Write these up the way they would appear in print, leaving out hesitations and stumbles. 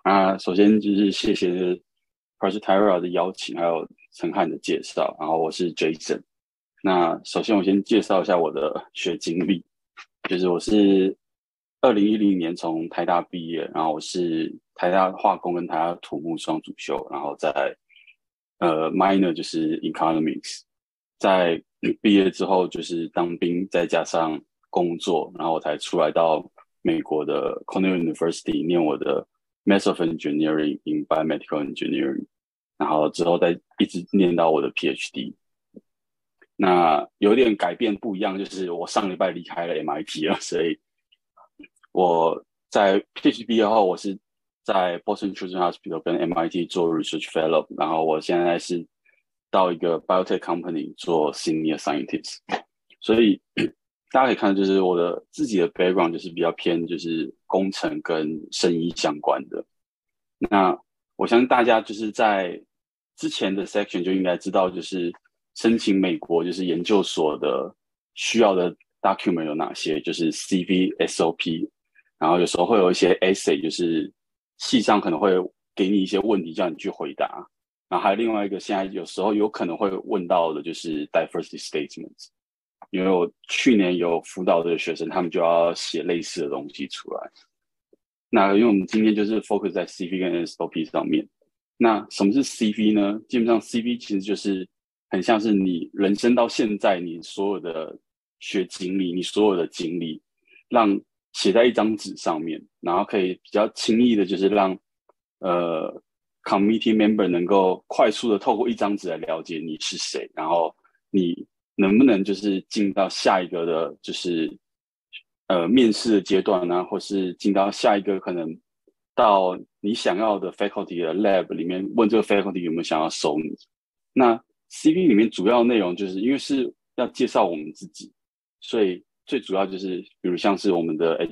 首先就是谢谢 Project Tyra 的邀请，还有陈汉的介绍。然后我是 Jason。那首先我先介绍一下我的学经历，就是我是2010年从台大毕业，然后我是台大化工跟台大土木双主修，然后在minor 就是 economics。在毕业之后就是当兵，再加上工作，然后我才出来到美国的 Cornell University 念我的 Master of Engineering in Biomedical Engineering，然后之后再一直念到我的 PhD。那有点改变不一样，就是我上礼拜离开了 MIT 了，所以我在 PhD 毕业后，我是在 Boston Children's Hospital 跟 MIT 做 Research Fellow，然后我现在是到一个 biotech company 做 Senior Scientist。所以大家可以看到，就是我的自己的 background 就是比较偏就是工程跟生医相关的。那我相信大家就是在之前的 section 就应该知道，就是申请美国就是研究所的需要的 document 有哪些，就是 CV、SOP，然后有时候会有一些 essay，就是系上可能会给你一些问题叫你去回答。然后还有另外一个，现在有时候有可能会问到的就是 diversity statements，因为我去年有辅导的学生，他们就要写类似的东西出来。那因为我们今天就是 focus 在 CV 跟 SOP 上面。那什么是 CV 呢？基本上 CV 其实就是很像是你人生到现在你所有的学经历，你所有的经历，让写在一张纸上面，然后可以比较轻易的，就是让committee member 能够快速的透过一张纸来了解你是谁，然后你能不能就是进到下一个的，就是面试的阶段啊，或是进到下一个可能到你想要的 faculty 的 lab 里面，问这个 faculty 有没有想要收你。那 CV 里面主要内容就是因为是要介绍我们自己，所以最主要就是比如像是我们的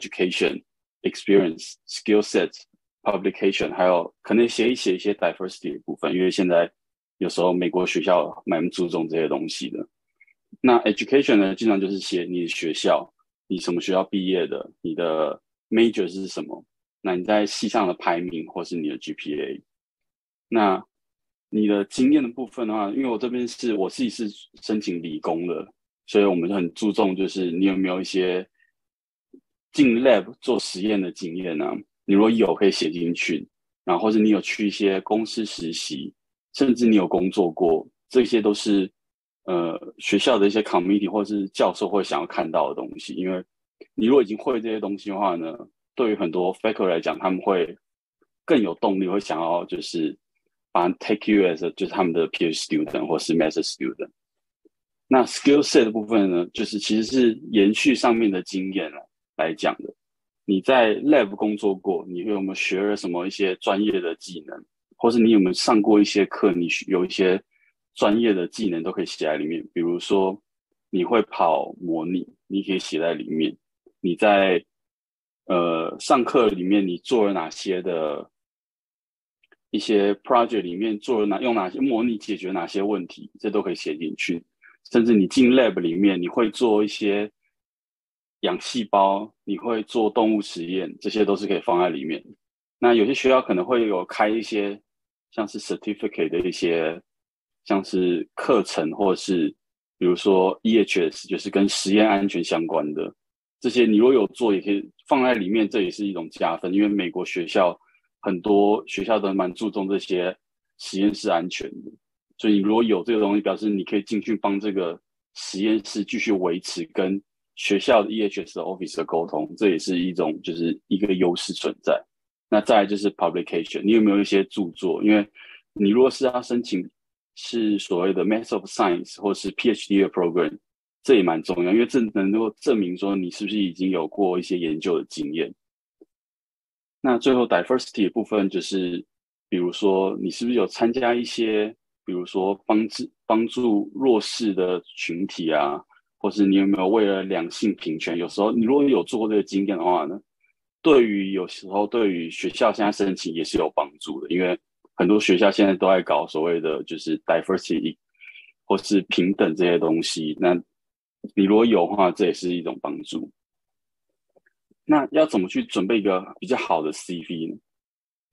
education、experience、skill set、publication，还有可能写一些 diversity 的部分，因为现在有时候美国学校蛮注重这些东西的。那 education 呢，经常就是写你的学校，你什么学校毕业的，你的 major 是什么，那你在系上的排名或是你的 GPA。那你的经验的部分的话，因为我这边是我自己是申请理工的，所以我们就很注重就是你有没有一些进 lab 做实验的经验呢？你如果有可以写进去，然后或者你有去一些公司实习，甚至你有工作过，这些都是学校的一些 committee 或是教授会想要看到的东西。因为你如果已经会这些东西的话呢，对于很多 faculty 来讲，他们会更有动力，会想要就是把 take you as 就是他们的 peer student 或是 master student。那 skill set 的部分呢，就是其实是延续上面的经验来讲的。你在 lab 工作过，你有没有学了什么一些专业的技能，或是你有没有上过一些课，你有一些专业的技能都可以写在里面。比如说你会跑模拟，你可以写在里面。你在上课里面你做了哪些的一些 project 里面做了用哪些模拟解决哪些问题，这都可以写进去。甚至你进 lab 里面，你会做一些养细胞，你会做动物实验，这些都是可以放在里面。那有些学校可能会有开一些像是 certificate 的一些像是课程，或者是比如说 EHS，就是跟实验安全相关的这些，你如果有做，也可以放在里面，这也是一种加分。因为美国学校很多学校都蛮注重这些实验室安全的。所以你如果有这个东西，表示你可以进去帮这个实验室继续维持跟学校的 EHS 的 office 的沟通，这也是一种就是一个优势存在。那再来就是 publication， 你有没有一些著作？因为你如果是要申请是所谓的 Master of Science 或是 PhD 的 program，这也蛮重要，因为这能够证明说你是不是已经有过一些研究的经验。那最后 diversity 的部分就是，比如说你是不是有参加一些，比如说帮助弱势的群体啊，或是你有没有为了两性平权？有时候你如果有做过这个经验的话呢，有时候对于学校现在申请也是有帮助的，因为很多学校现在都在搞所谓的就是 diversity 或是平等这些东西。那你如果有的话，这也是一种帮助。那要怎么去准备一个比较好的 CV 呢？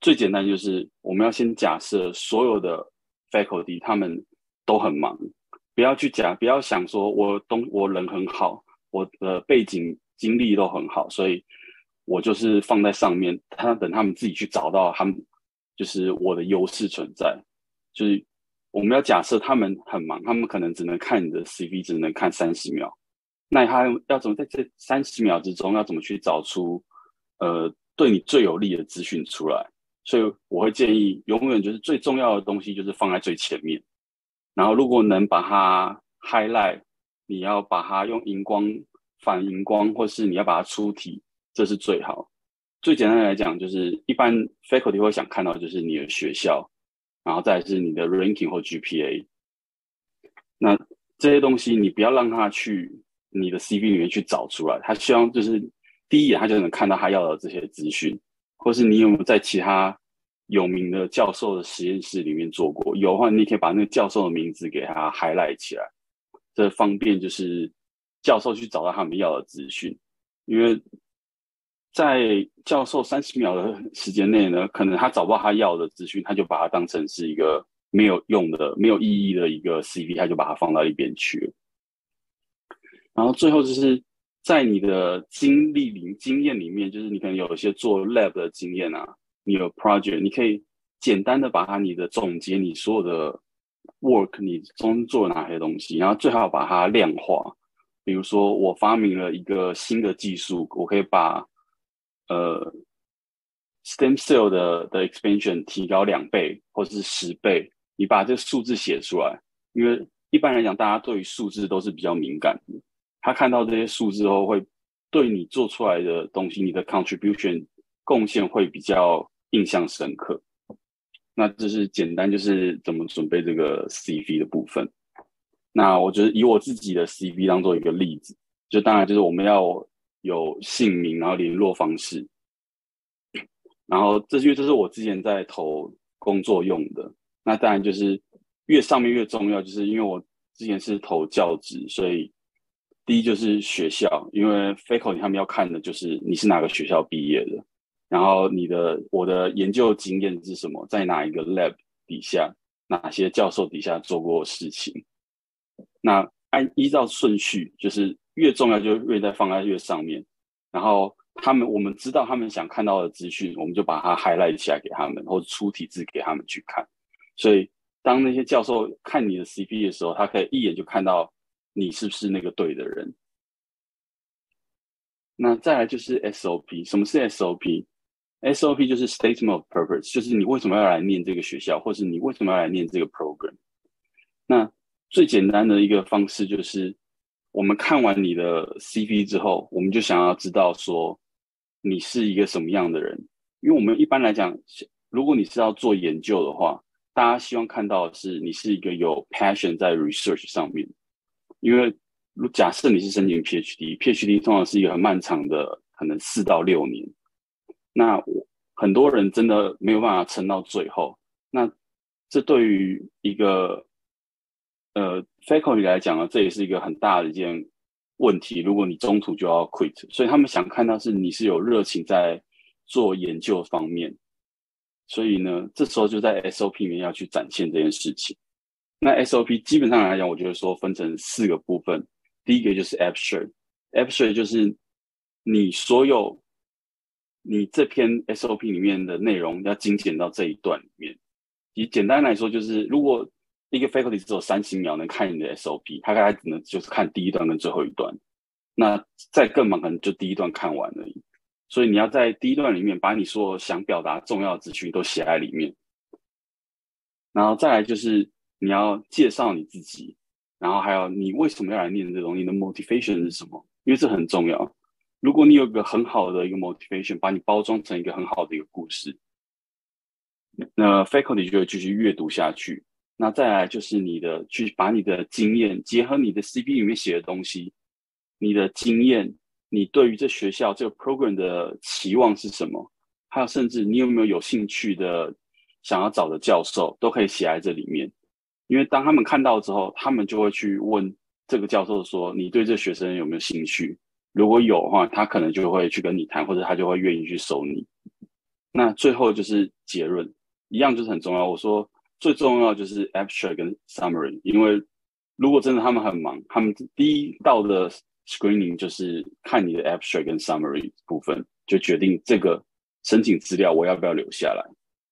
最简单就是我们要先假设所有的 faculty 他们都很忙，不要想说我人很好，我的背景经历都很好，所以我就是放在上面，等他们自己去找到他们就是我的优势存在。就是我们要假设他们很忙，他们可能只能看你的 CV， 只能看30秒。那他要怎么在这30秒之中，要怎么去找出对你最有利的资讯出来？所以我会建议，永远就是最重要的东西就是放在最前面。然后如果能把它 highlight，你要把它用荧光、反荧光，或是你要把它出题，这是最好。最简单的来讲，就是一般 faculty 会想看到就是你的学校，然后再来是你的 ranking 或 GPA。那这些东西你不要让他去你的 CV 里面去找出来，他希望就是第一眼他就能看到他要的这些资讯，或是你有没有在其他有名的教授的实验室里面做过？有的话，你可以把那个教授的名字给他 highlight 起来，这方便就是教授去找到他们要的资讯。因为在教授30秒的时间内呢，可能他找不到他要的资讯，他就把它当成是一个没有用的、没有意义的一个 CV，他就把它放到一边去了。然后最后就是在你的经验里面，就是你可能有一些做 lab 的经验啊，你有 project，你可以简单的把你的总结你所有的 work，你中做了哪些东西，然后最好把它量化。比如说我发明了一个新的技术，我可以把呃 stem cell 的 expansion 提高2倍或者是10倍，你把这个数字写出来。因为一般来讲，大家对于数字都是比较敏感的，他看到这些数字后，会对你做出来的东西，你的 contribution 贡献会比较印象深刻。那这是简单就是怎么准备这个 CV 的部分。那我觉得以我自己的 CV 当做一个例子，就当然就是我们要有姓名，然后联络方式，然后因为这是我之前在投工作用的。那当然就是越上面越重要，就是因为我之前是投教职，所以第一就是学校，因为 faculty 他们要看的就是你是哪个学校毕业的，然后我的研究经验是什么，在哪一个 lab 底下，哪些教授底下做过事情。那依照顺序，就是越重要就越放在越上面，然后我们知道他们想看到的资讯，我们就把它 highlight 起来给他们，或者出题字给他们去看。所以当那些教授看你的 CP 的时候，他可以一眼就看到你是不是那个对的人。那再来就是 SOP， 什么是 SOP？SOP 就是 Statement of Purpose， 就是你为什么要来念这个学校，或是你为什么要来念这个 program。那最简单的一个方式就是，我们看完你的 CV 之后，我们就想要知道说你是一个什么样的人。因为我们一般来讲，如果你是要做研究的话，大家希望看到的是你是一个有 passion 在 research 上面。因为假设你是申请 PhD 通常是一个很漫长的，可能4到6年。那很多人真的没有办法撑到最后。那这对于一个faculty 来讲呢，这也是一个很大的一件问题。如果你中途就要 quit，所以他们想看到是你是有热情在做研究方面。所以呢，这时候就在 SOP 里面要去展现这件事情。那 SOP 基本上来讲，我觉得说分成4个部分。第一个就是 abstract，abstract 就是你这篇 SOP 里面的内容要精简到这一段里面。以简单来说，就是如果一个 faculty 只有30秒能看你的 SOP， 他大概只能就是看第一段跟最后一段。那再更忙，可能就第一段看完而已。所以你要在第一段里面把你所有想表达重要的资讯都写在里面。然后再来就是你要介绍你自己，然后还有你为什么要来念这东西，你的 motivation 是什么？因为这很重要。如果你有一个很好的一个 motivation， 把你包装成一个很好的一个故事，那 faculty 就会继续阅读下去。那再来就是去把你的经验结合你的 CV 里面写的东西，你的经验，你对于这学校这个 program 的期望是什么？还有甚至你有没有兴趣的想要找的教授，都可以写在这里面。因为当他们看到之后，他们就会去问这个教授说：“你对这学生有没有兴趣？”如果有的话，他可能就会去跟你谈，或者他就会愿意去收你。 那最后就是结论，一样就是很重要。我说最重要就是 abstract 跟 summary，因为如果真的他们很忙，他们第一道的 screening 就是看你的 abstract 跟 summary 部分，就决定这个申请资料我要不要留下来。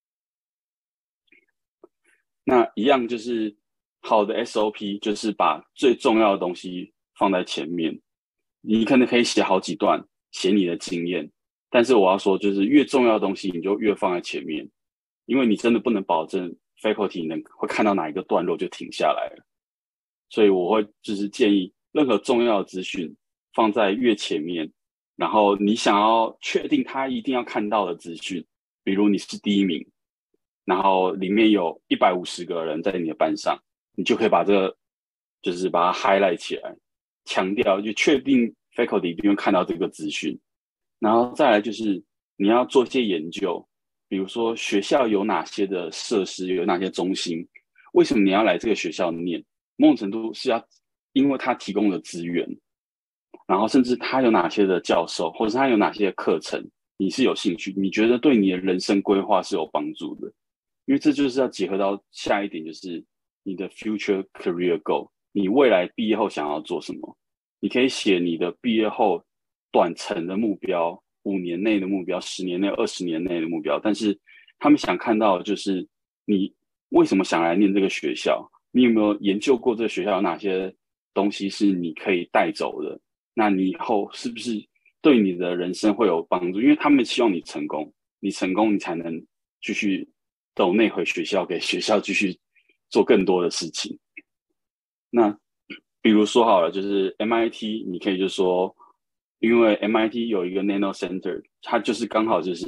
那一样就是好的 SOP，就是把最重要的东西放在前面。你可能可以写好几段，写你的经验，但是我要说，就是越重要的东西，你就越放在前面，因为你真的不能保证 faculty 会看到哪一个段落就停下来了。所以我会就是建议，任何重要的资讯放在越前面，然后你想要确定他一定要看到的资讯，比如你是第一名，然后里面有150个人在你的班上，你就可以把这个就是把它 highlight 起来，强调就确定 faculty 一定会看到这个资讯。然后再来就是你要做一些研究，比如说学校有哪些的设施，有哪些中心，为什么你要来这个学校念？某种程度是要因为他提供的资源，然后甚至他有哪些的教授，或者是他有哪些课程，你是有兴趣，你觉得对你的人生规划是有帮助的。因为这就是要结合到下一点，就是你的 future career goal，你未来毕业后想要做什么？你可以写你的毕业后短程的目标、5年内的目标、10年内、20年内的目标，但是他们想看到的就是你为什么想来念这个学校？你有没有研究过这个学校有哪些东西是你可以带走的？那你以后是不是对你的人生会有帮助？因为他们希望你成功，你成功你才能继续抖内回学校，给学校继续做更多的事情。那比如说好了，就是 MIT，你可以就说，因为 MIT 有一个 Nano Center，它就是刚好就是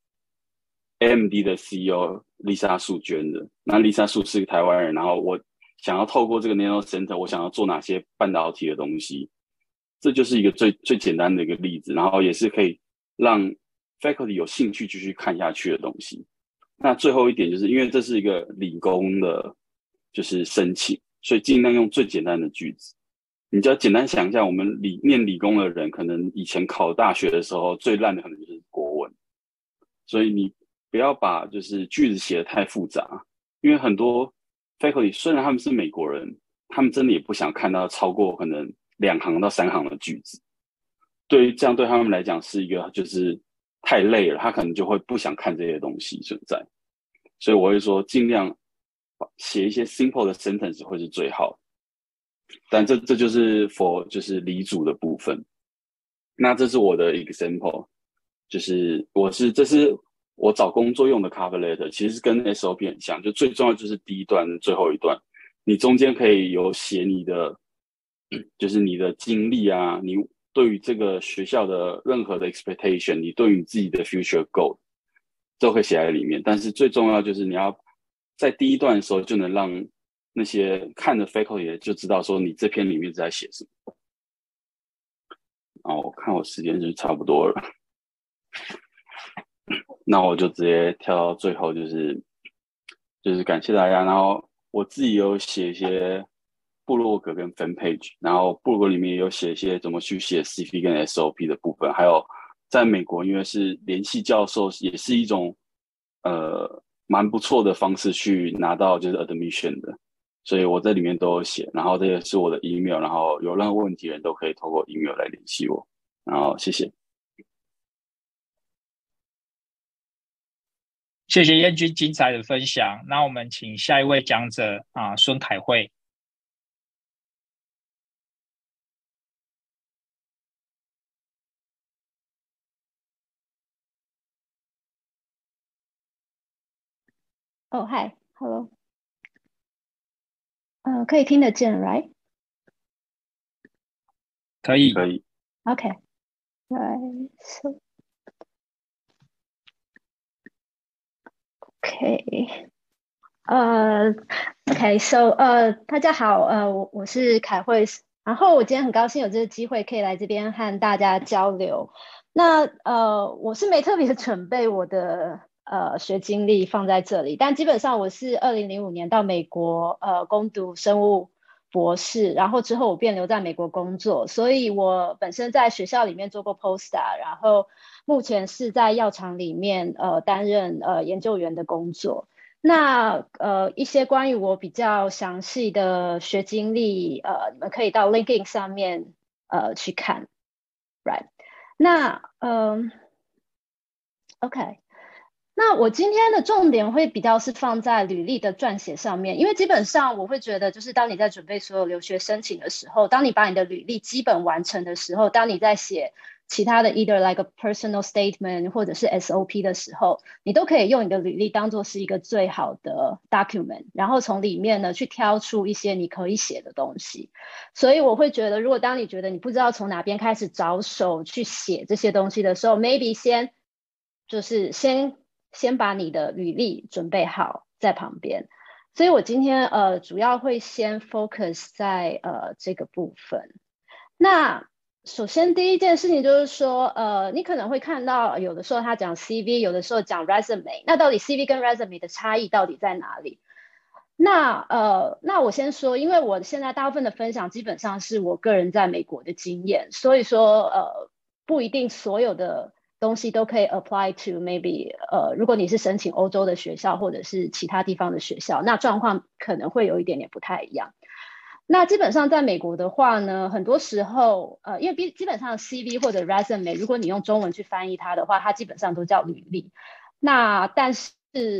AMD 的 CEO Lisa 树捐的。那 Lisa 树是个台湾人，然后我想要透过这个 Nano Center，我想要做哪些半导体的东西，这就是一个最简单的一个例子，然后也是可以让 faculty 有兴趣继续看下去的东西。那最后一点就是因为这是一个理工的，就是申请，所以尽量用最简单的句子。你只要简单想一下，我们念理工的人，可能以前考大学的时候最烂的可能就是国文，所以你不要把就是句子写得太复杂，因为很多 faculty 虽然他们是美国人，他们真的也不想看到超过可能2行到3行的句子。对于这样对他们来讲是一个就是太累了，他可能就会不想看这些东西存在。所以我会说尽量写一些 simple 的 sentence 会是最好的。但这就是 for 就是理组的部分。那这是我的 example，就是这是我找工作用的 cover letter，其实跟 SOP 很像，就最重要就是第一段最后一段，你中间可以有写你的就是你的经历啊，你对于这个学校的任何的 expectation，你对于你自己的 future goal 都可以写在里面。但是最重要就是你要在第一段的时候就能让那些看的 faculty 就知道说你这篇里面在写什么。我看我时间就差不多了，那我就直接跳到最后，就是感谢大家。然后我自己有写一些部落格跟 fan page，然后部落格里面也有写一些怎么去写 CV 跟 SOP 的部分，还有在美国因为是联系教授，也是一种蛮不错的方式去拿到就是 admission 的，所以我在里面都有写。然后这也是我的 email，然后有任何问题的人都可以透过 email 来联系我。然后谢谢。 谢谢燕君精彩的分享。那我们请下一位讲者孙凯慧。 嗨 ，Hello，可以听得见 ，right？ 可以。 OK，right， so OK，OK，so 大家好，我是凯慧，然后我今天很高兴有这个机会可以来这边和大家交流。那我是没特别准备我的学经历放在这里，但基本上我是2005年到美国攻读生物博士，然后之后我便留在美国工作，所以我本身在学校里面做过 postdoc，然后目前是在药厂里面担任研究员的工作。那一些关于我比较详细的学经历，你们可以到 LinkedIn 上面去看 ，right？ 那OK。那我今天的重点会比较是放在履历的撰写上面，因为基本上我会觉得，就是当你在准备所有留学申请的时候，当你把你的履历基本完成的时候，当你在写其他的 either like a personal statement 或者是 SOP 的时候，你都可以用你的履历当作是一个最好的 document， 然后从里面呢去挑出一些你可以写的东西。所以我会觉得，如果当你觉得你不知道从哪边开始着手去写这些东西的时候 maybe 先把你的履历准备好在旁边。所以我今天主要会先 focus 在这个部分。那首先第一件事情就是说你可能会看到有的时候他讲 CV， 有的时候讲 resume， 那到底 CV 跟 resume 的差异到底在哪里？那我先说，因为我现在大部分的分享基本上是我个人在美国的经验，所以说不一定所有的东西都可以 apply to maybe 如果你是申请欧洲的学校或者是其他地方的学校，那状况可能会有一点点不太一样。那基本上在美国的话呢，很多时候因为基本上 CV 或者 resume 如果你用中文去翻译它的话，它基本上都叫履历。那但是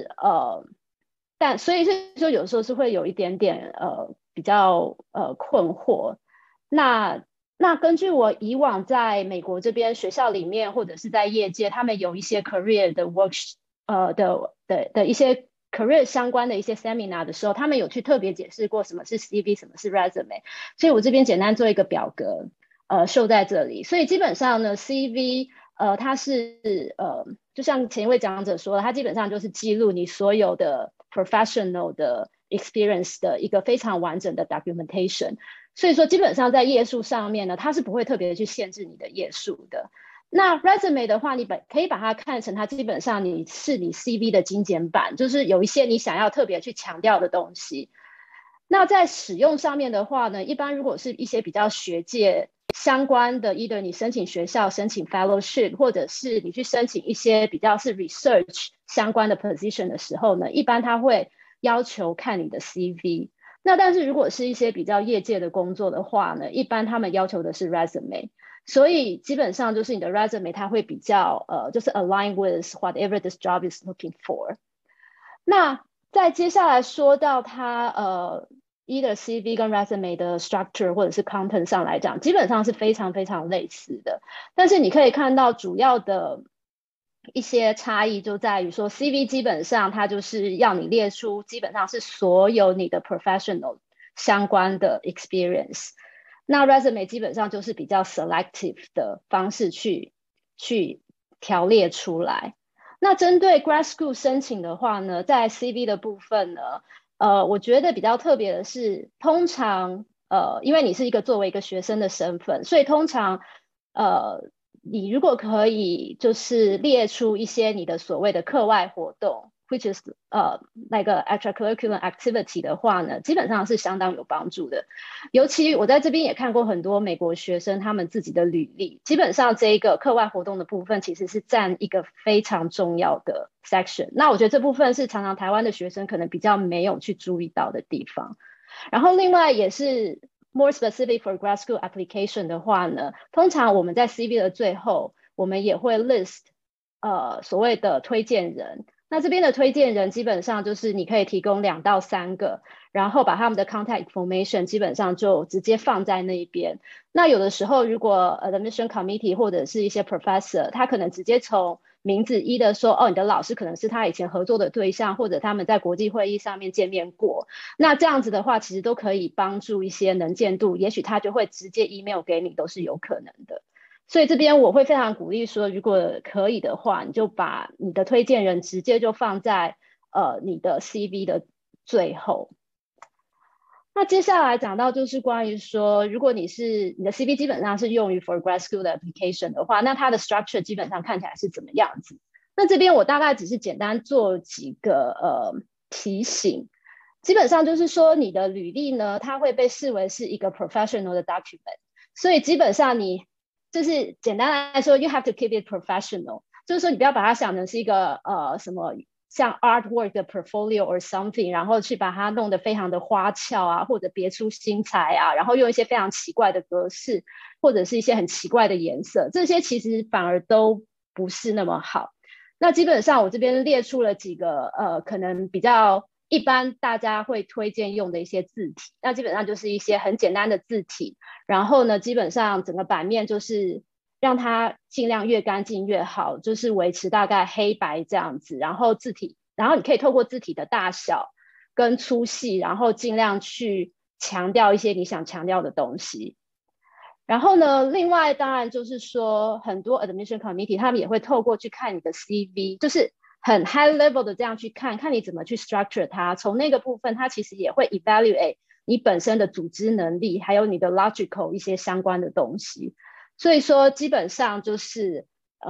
所以就有时候是会有一点点比较困惑。那根据我以往在美国这边学校里面或者是在业界，他们有一些 career 的 的一些 career 相关的一些 seminar 的时候，他们有去特别解释过什么是 CV， 什么是 resume。所以我这边简单做一个表格秀在这里。所以基本上呢 CV 它是就像前一位讲者说的，它基本上就是记录你所有的 professional 的 experience 的一个非常完整的 documentation。所以说基本上在页数上面呢，它是不会特别去限制你的页数的。那 resume 的话，你可以把它看成它基本上你 CV 的精简版，就是有一些你想要特别去强调的东西。那在使用上面的话呢，一般如果是一些比较学界相关的 either 你申请学校申请 fellowship， 或者是你去申请一些比较是 research 相关的 position 的时候呢，一般他会要求看你的 CV。那但是如果是一些比较业界的工作的话呢，一般他们要求的是 resume。所以基本上就是你的 resume 它会比较就是 align with whatever this job is looking for。那在接下来说到它either CV 跟 resume 的 structure 或者是 content 上来讲，基本上是非常非常类似的。但是你可以看到主要的一些差异就在于说 CV 基本上它就是要你列出基本上是所有你的 professional 相关的 experience。那 resume 基本上就是比较 selective 的方式去条列出来。那针对 grad school 申请的话呢，在 CV 的部分呢，我觉得比较特别的是，通常因为你是一个作为一个学生的身份，所以通常你如果可以就是列出一些你的所谓的课外活动 which is like a extracurricular activity 的话呢，基本上是相当有帮助的。尤其我在这边也看过很多美国学生他们自己的履历，基本上这一个课外活动的部分其实是占一个非常重要的 section。那我觉得这部分是常常台湾的学生可能比较没有去注意到的地方。然后另外也是more specific for grad school application 的话呢，通常我们在 CV 的最后我们也会 list 所谓的推荐人。那这边的推荐人基本上就是你可以提供2到3个，然后把他们的 contact information 基本上就直接放在那边。那有的时候如果admission committee 或者是一些 professor 他可能直接从名字一的说你的老师可能是他以前合作的对象，或者他们在国际会议上面见面过，那这样子的话其实都可以帮助一些能见度，也许他就会直接 email 给你都是有可能的。所以这边我会非常鼓励说，如果可以的话，你就把你的推荐人直接就放在你的 CV 的最后。那接下来讲到就是关于说，如果你的 CV 基本上是用于 for grad school 的 application 的话，那它的 structure 基本上看起来是怎么样子？那这边我大概只是简单做几个提醒。基本上就是说，你的履历呢，它会被视为是一个 professional 的 document， 所以基本上你就是简单来说 ，you have to keep it professional， 就是说你不要把它想成是一个什么像 artwork 的 portfolio or something， 然后去把它弄得非常的花俏啊，或者别出心裁啊，然后用一些非常奇怪的格式，或者是一些很奇怪的颜色，这些其实反而都不是那么好。那基本上我这边列出了几个可能比较一般大家会推荐用的一些字体，那基本上就是一些很简单的字体，然后呢基本上整个版面就是让它尽量越干净越好，就是维持大概黑白这样子，然后你可以透过字体的大小跟粗细，然后尽量去强调一些你想强调的东西。然后呢，另外当然就是说，很多 admission committee 他们也会透过去看你的 CV， 就是很 high level 的这样去看你怎么去 structure 它。从那个部分，它其实也会 evaluate 你本身的组织能力，还有你的 logical 一些相关的东西。所以说，基本上就是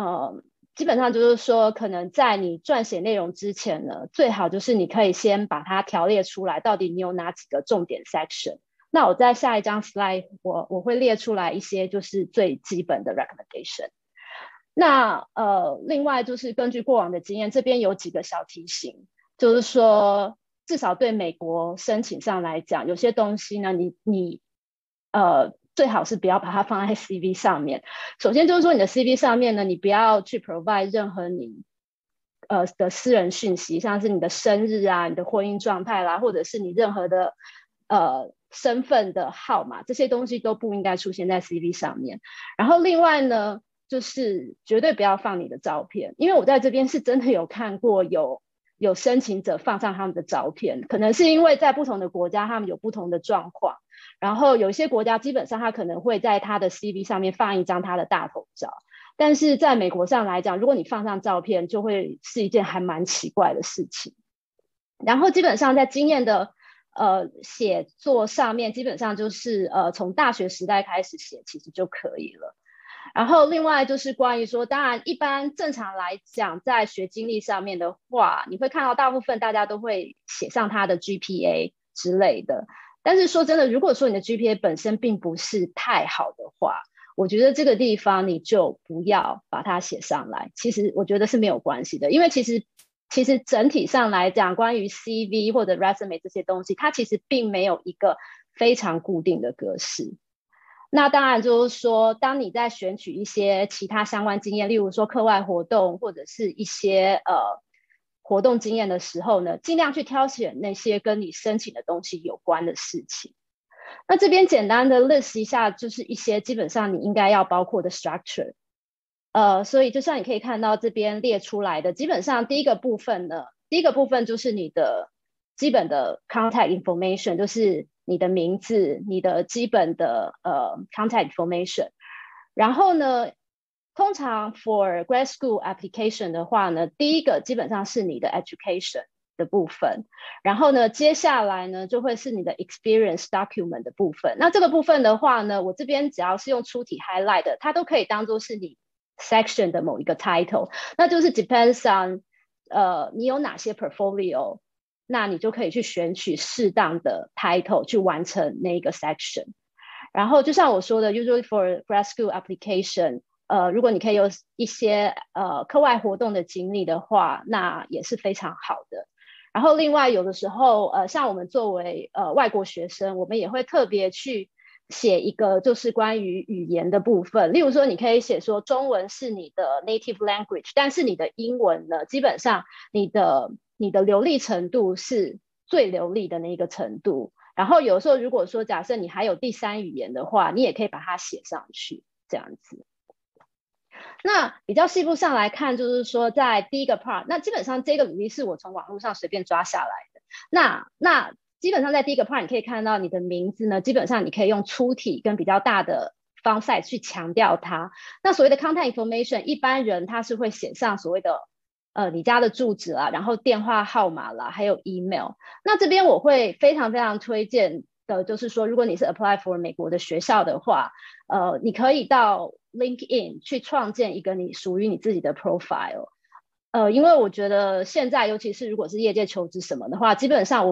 说，可能在你撰写内容之前呢，最好就是你可以先把它条列出来，到底你有哪几个重点 section。那我在下一张 slide 我会列出来一些就是最基本的 recommendation。那另外就是根据过往的经验，这边有几个小提醒，就是说至少对美国申请上来讲，有些东西呢你最好是不要把它放在 CV 上面。首先就是说你的 CV 上面呢，你不要去 provide 任何你的私人讯息，像是你的生日啊、你的婚姻状态啦，或者是你任何的身份的号码，这些东西都不应该出现在 CV 上面。然后另外呢，就是绝对不要放你的照片，因为我在这边是真的有看过有申请者放上他们的照片，可能是因为在不同的国家他们有不同的状况，然后有些国家基本上他可能会在他的 CV 上面放一张他的大头照，但是在美国上来讲，如果你放上照片，就会是一件还蛮奇怪的事情。然后基本上在经验的写作上面，基本上就是从大学时代开始写其实就可以了。然后另外就是关于说，当然一般正常来讲，在学经历上面的话，你会看到大部分大家都会写上他的 GPA 之类的。但是说真的，如果说你的 GPA 本身并不是太好的话，我觉得这个地方你就不要把它写上来。其实我觉得是没有关系的，因为其实整体上来讲，关于 CV 或者 resume 这些东西，它其实并没有一个非常固定的格式。那当然就是说，当你在选取一些其他相关经验，例如说课外活动或者是一些活动经验的时候呢，尽量去挑选那些跟你申请的东西有关的事情。那这边简单的 list 一下，就是一些基本上你应该要包括的 structure。所以就像你可以看到这边列出来的，基本上第一个部分就是你的基本的 contact information， 就是你的名字，你的基本的contact information。然后呢，通常 for grad school application 的话呢，第一个基本上是你的 education 的部分，然后呢，接下来呢就会是你的 experience document 的部分。那这个部分的话呢，我这边只要是用粗体 highlight 的，它都可以当做是你section 的某一个 title， 那就是 depends on 你有哪些 portfolio， 那你就可以去选取适当的 title 去完成那一个 section。然后就像我说的 usually for grad school application， 如果你可以有一些课外活动的经历的话，那也是非常好的。然后另外有的时候像我们作为外国学生，我们也会特别去写一个就是关于语言的部分，例如说你可以写说中文是你的 native language， 但是你的英文呢，基本上你的流利程度是最流利的那一个程度。然后有时候如果说假设你还有第三语言的话，你也可以把它写上去这样子。那比较细部上来看，就是说在第一个 part， 那基本上这个履历是我从网络上随便抓下来的。那基本上在第一个 part 你可以看到你的名字呢，基本上你可以用粗体跟比较大的 font size 去强调它。那所谓的 contact information， 一般人他是会写上所谓的你家的住址啦，然后电话号码啦，还有 email。那这边我会非常非常推荐的就是说，如果你是 apply for 美国的学校的话，你可以到 LinkedIn 去创建一个属于你自己的 profile。因为我觉得现在尤其是如果是业界求职什么的话，基本上我们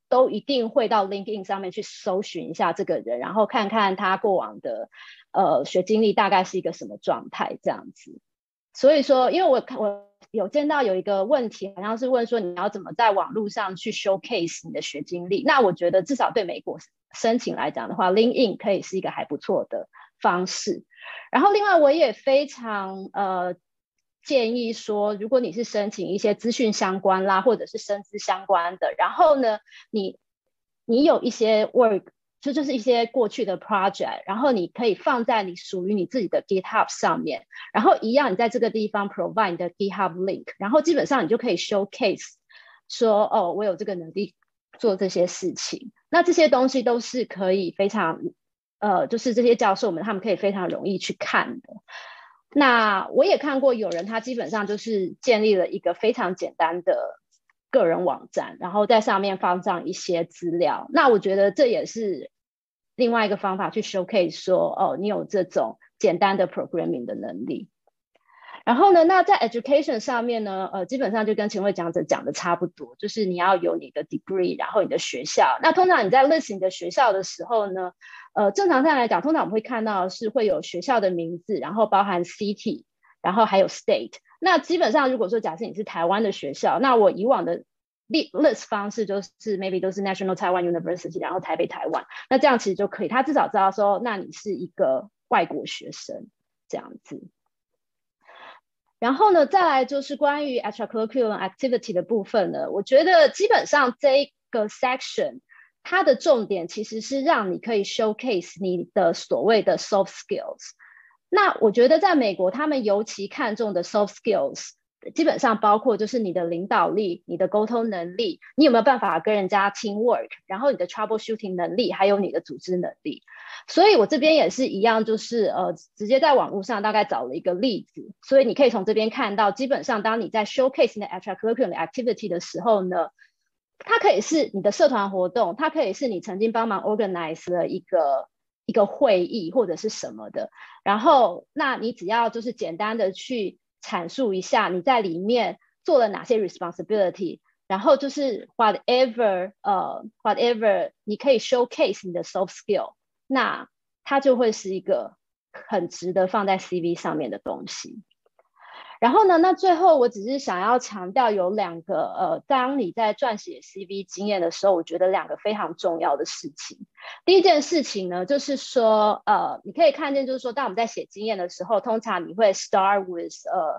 都一定会到 LinkedIn 上面去搜寻一下这个人，然后看看他过往的学经历大概是一个什么状态这样子。所以说，因为我有见到有一个问题，好像是问说你要怎么在网络上去 showcase 你的学经历。那我觉得至少对美国申请来讲的话 ，LinkedIn 可以是一个还不错的方式。然后另外我也非常建议说，如果你是申请一些资讯相关啦，或者是生资相关的，然后呢，你有一些 work。就是一些过去的 project， 然后你可以放在你属于你自己的 GitHub 上面，然后一样你在这个地方 provide 你的 GitHub link， 然后基本上你就可以 showcase 说哦，我有这个能力做这些事情。那这些东西都是可以非常就是这些教授们他们可以非常容易去看的。那我也看过有人他基本上就是建立了一个非常简单的个人网站，然后在上面放上一些资料。那我觉得这也是另外一个方法去 showcase 说哦，你有这种简单的 programming 的能力。然后呢，那在 education 上面呢，基本上就跟前位讲者讲的差不多，就是你要有你的 degree， 然后你的学校。那通常你在 list 你的学校的时候呢，正常上来讲，通常我们会看到是会有学校的名字，然后包含 city， 然后还有 state。那基本上如果说假设你是台湾的学校，那我以往的 list 方式就是 maybe 都是 National Taiwan University， 然后台北台湾，那这样其实就可以，他至少知道说那你是一个外国学生这样子。然后呢，再来就是关于 extracurricular activity 的部分呢，我觉得基本上这个 section 它的重点其实是让你可以 showcase 你的所谓的 soft skills。那我觉得在美国他们尤其看重的 soft skills 基本上包括就是你的领导力，你的沟通能力，你有没有办法跟人家 teamwork， 然后你的 troubleshooting 能力，还有你的组织能力。所以我这边也是一样，就是直接在网络上大概找了一个例子，所以你可以从这边看到，基本上当你在 showcase 你的 extracurricular activity 的时候呢，它可以是你的社团活动，它可以是你曾经帮忙 organize 了一个会议或者是什么的，然后那你只要就是简单的去阐述一下你在里面做了哪些 responsibility， 然后就是 whatever 你可以 showcase 你的 soft skill， 那它就会是一个很值得放在 CV 上面的东西。然后呢，那最后我只是想要强调有两个当你在撰写 CV 经验的时候，我觉得两个非常重要的事情。第一件事情呢，就是说你可以看见就是说当我们在写经验的时候，通常你会 start with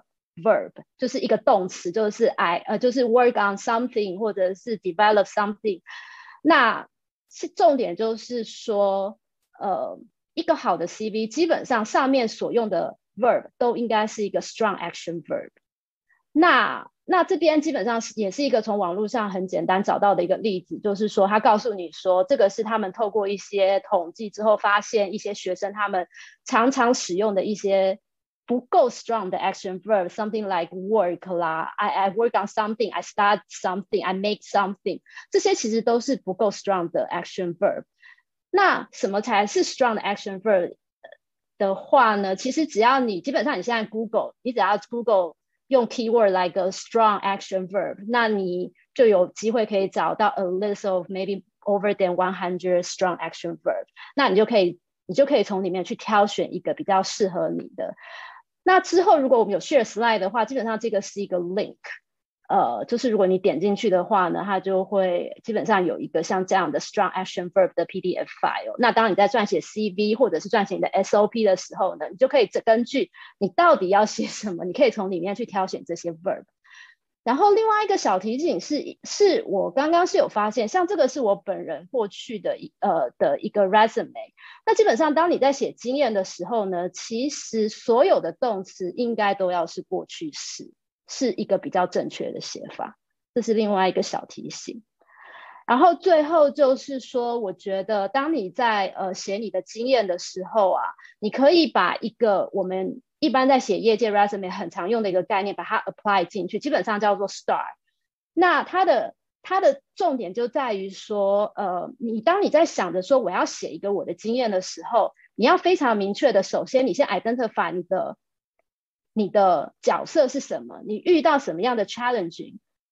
verb， 就是一个动词，就是就是 work on something 或者是 develop something。那重点就是说一个好的 CV 基本上上面所用的verb 都应该是一个 strong action verb。那这边基本上也是一个从网络上很简单找到的一个例子，就是说他告诉你说这个是他们透过一些统计之后发现一些学生他们常常使用的一些不够 strong 的 action verb， something like work 啦， I work on something， I start something， I make something， 这些其实都是不够 strong 的 action verb。那什么才是 strong 的 action verb的话呢，其实只要你基本上你现在 Google， 你只要 Google 用 keyword like a strong action verb， 那你就有机会可以找到 a list of maybe over than 100 strong action verb， 那你就可以从里面去挑选一个比较适合你的。那之后如果我们有 share slide 的话，基本上这个是一个 link，就是如果你点进去的话呢，它就会基本上有一个像这样的 strong action verb 的 PDF file。那当你在撰写 CV 或者是撰写你的 SOP 的时候呢，你就可以根据你到底要写什么，你可以从里面去挑选这些 verb。然后另外一个小提醒是我刚刚是有发现，像这个是我本人过去的一个 resume。那基本上当你在写经验的时候呢，其实所有的动词应该都要是过去式，是一个比较正确的写法，这是另外一个小提醒。然后最后就是说，我觉得当你在写你的经验的时候啊，你可以把一个我们一般在写业界 resume 很常用的一个概念把它 apply 进去，基本上叫做 star。那它的重点就在于说当你在想着说我要写一个我的经验的时候，你要非常明确的，首先你先 identify 你的角色是什么，你遇到什么样的 challenging，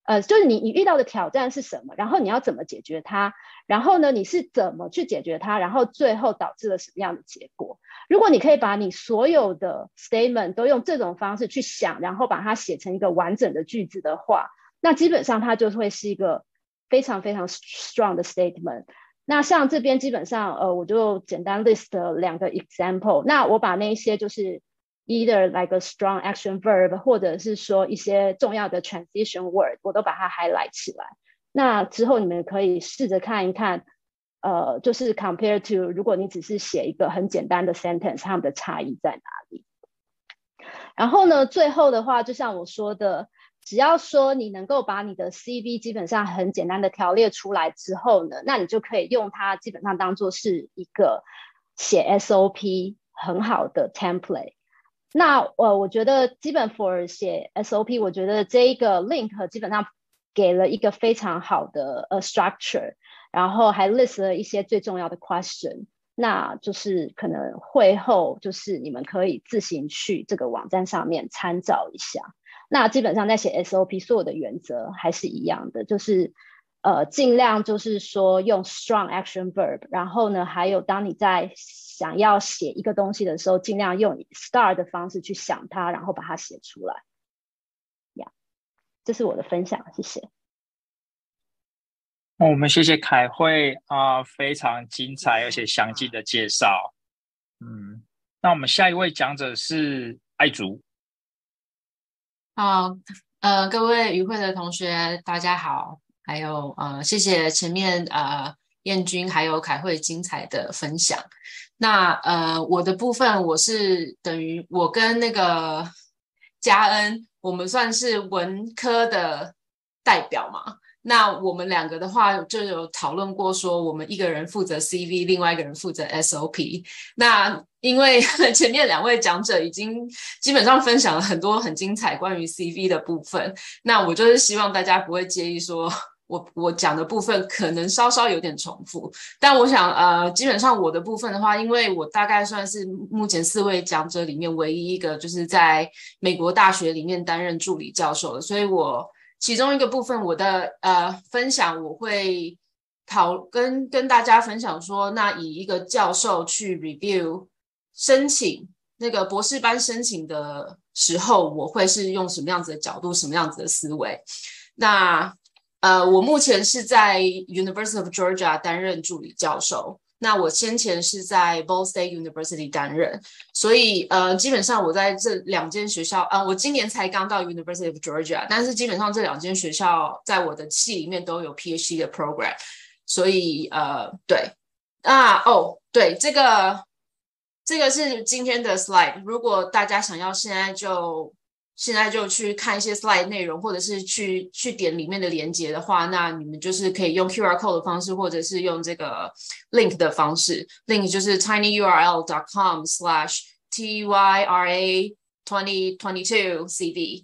就是你遇到的挑战是什么，然后你要怎么解决它，然后呢你是怎么去解决它，然后最后导致了什么样的结果。如果你可以把你所有的 statement 都用这种方式去想，然后把它写成一个完整的句子的话，那基本上它就会是一个非常非常 strong 的 statement。那像这边基本上我就简单 list 了2个 example， 那我把那些就是 either like a strong action verb 或者是说一些重要的 transition word 我都把它 highlight 起来。那之后你们可以试着看一看就是 compare to 如果你只是写一个很简单的 sentence 它们的差异在哪里。然后呢最后的话就像我说的，只要说你能够把你的 CV 基本上很简单的条列出来之后呢，那你就可以用它基本上当作是一个写 SOP 很好的 template。那我觉得基本 for 写 SOP 我觉得这一个 link 基本上给了一个非常好的structure， 然后还 list 了一些最重要的 question， 那就是可能会后就是你们可以自行去这个网站上面参照一下。那基本上在写 SOP 所有的原则还是一样的，就是尽量就是说用 strong action verb， 然后呢还有当你在想要写一个东西的时候，尽量用 start 的方式去想它，然后把它写出来。这是我的分享，谢谢。 我们谢谢凯慧非常精彩而且详尽的介绍。那我们下一位讲者是艾竹。 好，各位与会的同学大家好，还有谢谢前面燕君还有凯慧精彩的分享。那我的部分我是等于我跟那个嘉恩我们算是文科的代表嘛，那我们2个的话就有讨论过说我们一个人负责 CV， 另外一个人负责 SOP。 那因为前面2位讲者已经基本上分享了很多很精彩关于 CV 的部分，那我就是希望大家不会介意说我讲的部分可能稍稍有点重复，但我想基本上我的部分的话，因为我大概算是目前4位讲者里面唯一一个就是在美国大学里面担任助理教授的，所以我其中一个部分我的分享我会跟大家分享说，那以一个教授去 review 申请那个博士班申请的时候，我会是用什么样子的角度什么样子的思维。那我目前是在 University of Georgia 担任助理教授，那我先前是在 Ball State University 担任，所以基本上我在这2间学校我今年才刚到 University of Georgia， 但是基本上这2间学校在我的系里面都有 PhD 的 program， 所以对对，这个是今天的 slide， 如果大家想要现在就去看一些 slide 内容，或者是去点里面的连结的话，那你们就是可以用 QR code 的方式，或者是用这个 link 的方式。link 就是 tinyurl.com/tyra2022cv。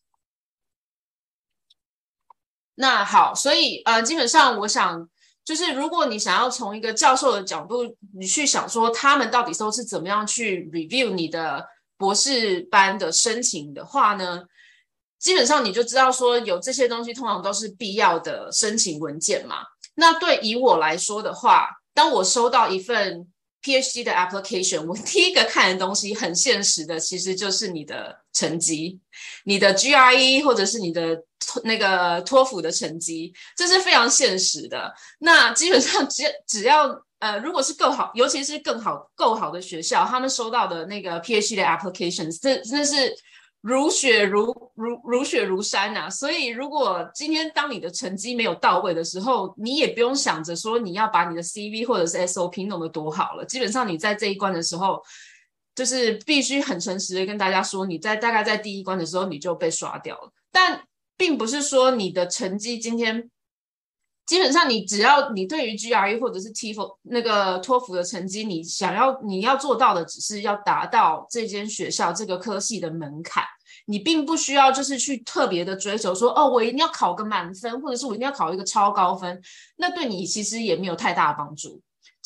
那好，所以基本上我想就是如果你想要从一个教授的角度你去想说他们到底都是怎么样去 review 你的博士班的申请的话呢，基本上你就知道说有这些东西通常都是必要的申请文件嘛。那对以我来说的话，当我收到一份 PhD 的 application， 我第一个看的东西很现实的其实就是你的成绩，你的 GRE 或者是你的那个托福的成绩，这是非常现实的。那基本上只要如果是够好，尤其是够好的学校，他们收到的那个 PhD 的 applications， 真的是如雪如山啊。所以如果今天当你的成绩没有到位的时候，你也不用想着说你要把你的 CV 或者是 SOP 弄得多好了，基本上你在这一关的时候就是必须很诚实的跟大家说，你大概在第一关的时候你就被刷掉了。但并不是说你的成绩今天基本上只要你对于 GRE 或者是 TOEFL 那个托福的成绩，你要做到的只是要达到这间学校这个科系的门槛，你并不需要就是去特别的追求说我一定要考个满分，或者是我一定要考一个超高分，那对你其实也没有太大的帮助。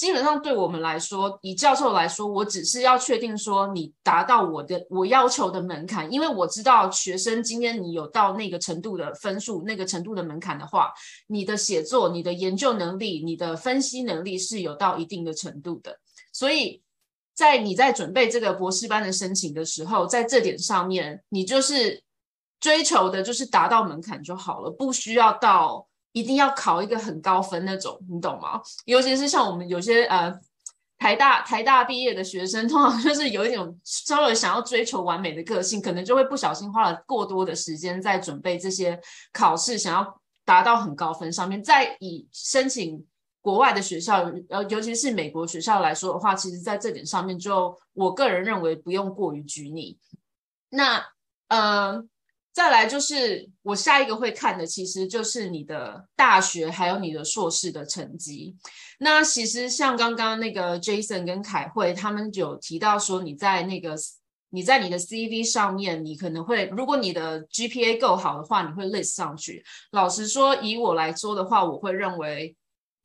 基本上对我们来说，以教授来说，我只是要确定说你达到我要求的门槛，因为我知道学生今天你有到那个程度的分数，那个程度的门槛的话，你的写作、你的研究能力、你的分析能力是有到一定的程度的。所以你在准备这个博士班的申请的时候，在这点上面，你就是追求的就是达到门槛就好了，不需要到一定要考一个很高分那种，你懂吗？尤其是像我们有些台大毕业的学生，通常就是有一种稍微想要追求完美的个性，可能就会不小心花了过多的时间在准备这些考试，想要达到很高分上面。再以申请国外的学校，尤其是美国学校来说的话，其实在这点上面就我个人认为不用过于拘泥。那再来就是我下一个会看的，其实就是你的大学还有你的硕士的成绩。那其实像刚刚那个 Jason 跟凯慧他们有提到说，你在你的 CV 上面，你可能会，如果你的 GPA 够好的话，你会 list 上去。老实说，以我来说的话，我会认为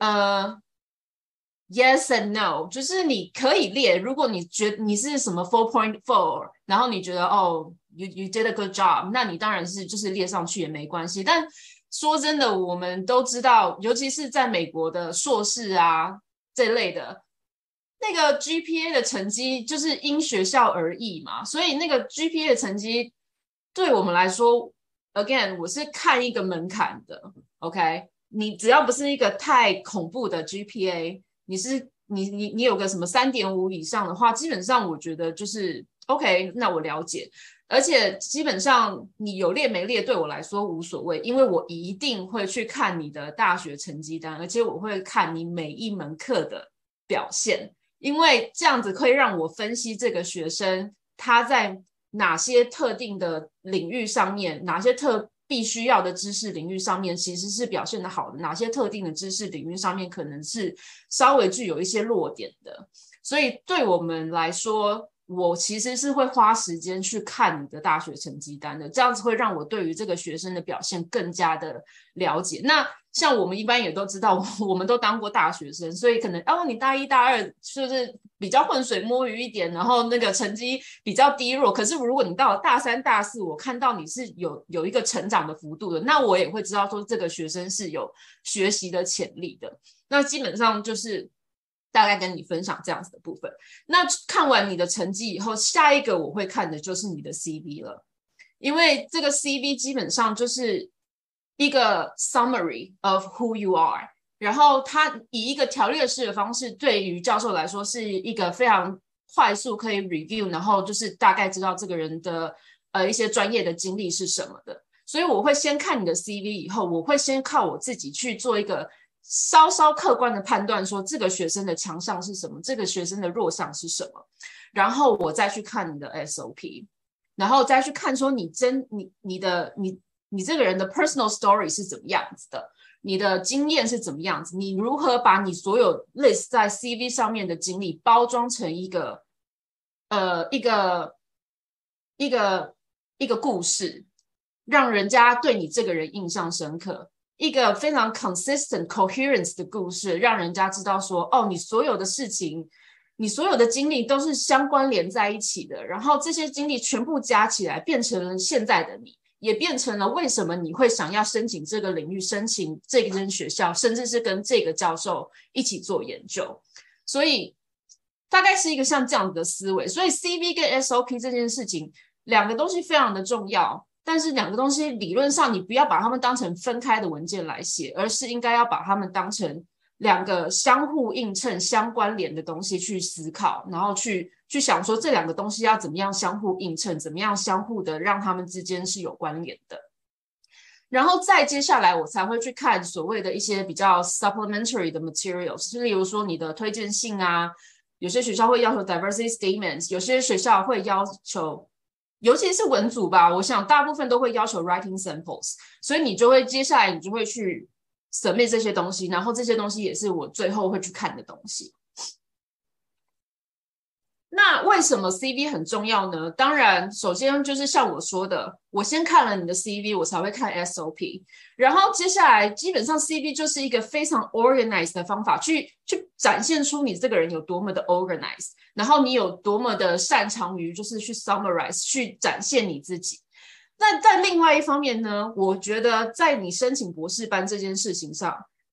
yes and no， 就是你可以列，如果你觉得你是什么 4.4， 然后你觉得You did a good job， 那你当然是就是列上去也没关系。但说真的，我们都知道，尤其是在美国的硕士啊这类的，那个 GPA 的成绩就是因学校而异嘛，所以那个 GPA 的成绩对我们来说 ，again， 我是看一个门槛的 ，OK， 你只要不是一个太恐怖的 GPA， 你有个什么 3.5 以上的话，基本上我觉得就是 OK， 那我了解。而且基本上你有列没列对我来说无所谓，因为我一定会去看你的大学成绩单，而且我会看你每一门课的表现，因为这样子可以让我分析这个学生他在哪些特定的领域上面，哪些必须要的知识领域上面其实是表现得好的，哪些特定的知识领域上面可能是稍微具有一些弱点的。所以对我们来说，我其实是会花时间去看你的大学成绩单的，这样子会让我对于这个学生的表现更加的了解。那像我们一般也都知道，我们都当过大学生，所以可能你大一大二就是比较浑水摸鱼一点，然后那个成绩比较低落，可是如果你到了大三大四，我看到你是有一个成长的幅度的，那我也会知道说这个学生是有学习的潜力的。那基本上就是大概跟你分享这样子的部分。那看完你的成绩以后，下一个我会看的就是你的 CV 了，因为这个 CV 基本上就是一个 summary of who you are， 然后它以一个条列式的方式，对于教授来说是一个非常快速可以 review， 然后就是大概知道这个人的一些专业的经历是什么的。所以我会先看你的 CV 以后，我会先靠我自己去做一个稍稍客观的判断，说这个学生的强项是什么，这个学生的弱项是什么，然后我再去看你的 SOP， 然后再去看说你这个人的 personal story 是怎么样子的，你的经验是怎么样子，你如何把你所有 list 在 CV 上面的经历包装成一个故事，让人家对你这个人印象深刻，一个非常 consistent coherence 的故事，让人家知道说你所有的事情，你所有的经历都是相关联在一起的，然后这些经历全部加起来变成了现在的你，也变成了为什么你会想要申请这个领域，申请这间学校，甚至是跟这个教授一起做研究。所以大概是一个像这样的思维。所以 CV 跟 SOP 这件事情两个东西非常的重要，但是两个东西理论上你不要把它们当成分开的文件来写，而是应该要把它们当成两个相互映衬相关联的东西去思考，然后去想说这两个东西要怎么样相互映衬，怎么样相互的让它们之间是有关联的。然后再接下来我才会去看所谓的一些比较 supplementary 的 materials， 例如说你的推荐信啊，有些学校会要求 diversity statements， 有些学校会要求，尤其是文组吧，我想大部分都会要求 writing samples， 所以你就会接下来你就会去 submit 这些东西，然后这些东西也是我最后会去看的东西。 那为什么 CV 很重要呢？当然，首先就是像我说的，我先看了你的 CV， 我才会看 SOP， 然后接下来基本上 CV 就是一个非常 organized 的方法，去展现出你这个人有多么的 organized， 然后你有多么的擅长于就是去 summarize， 去展现你自己。那在另外一方面呢，我觉得在你申请博士班这件事情上，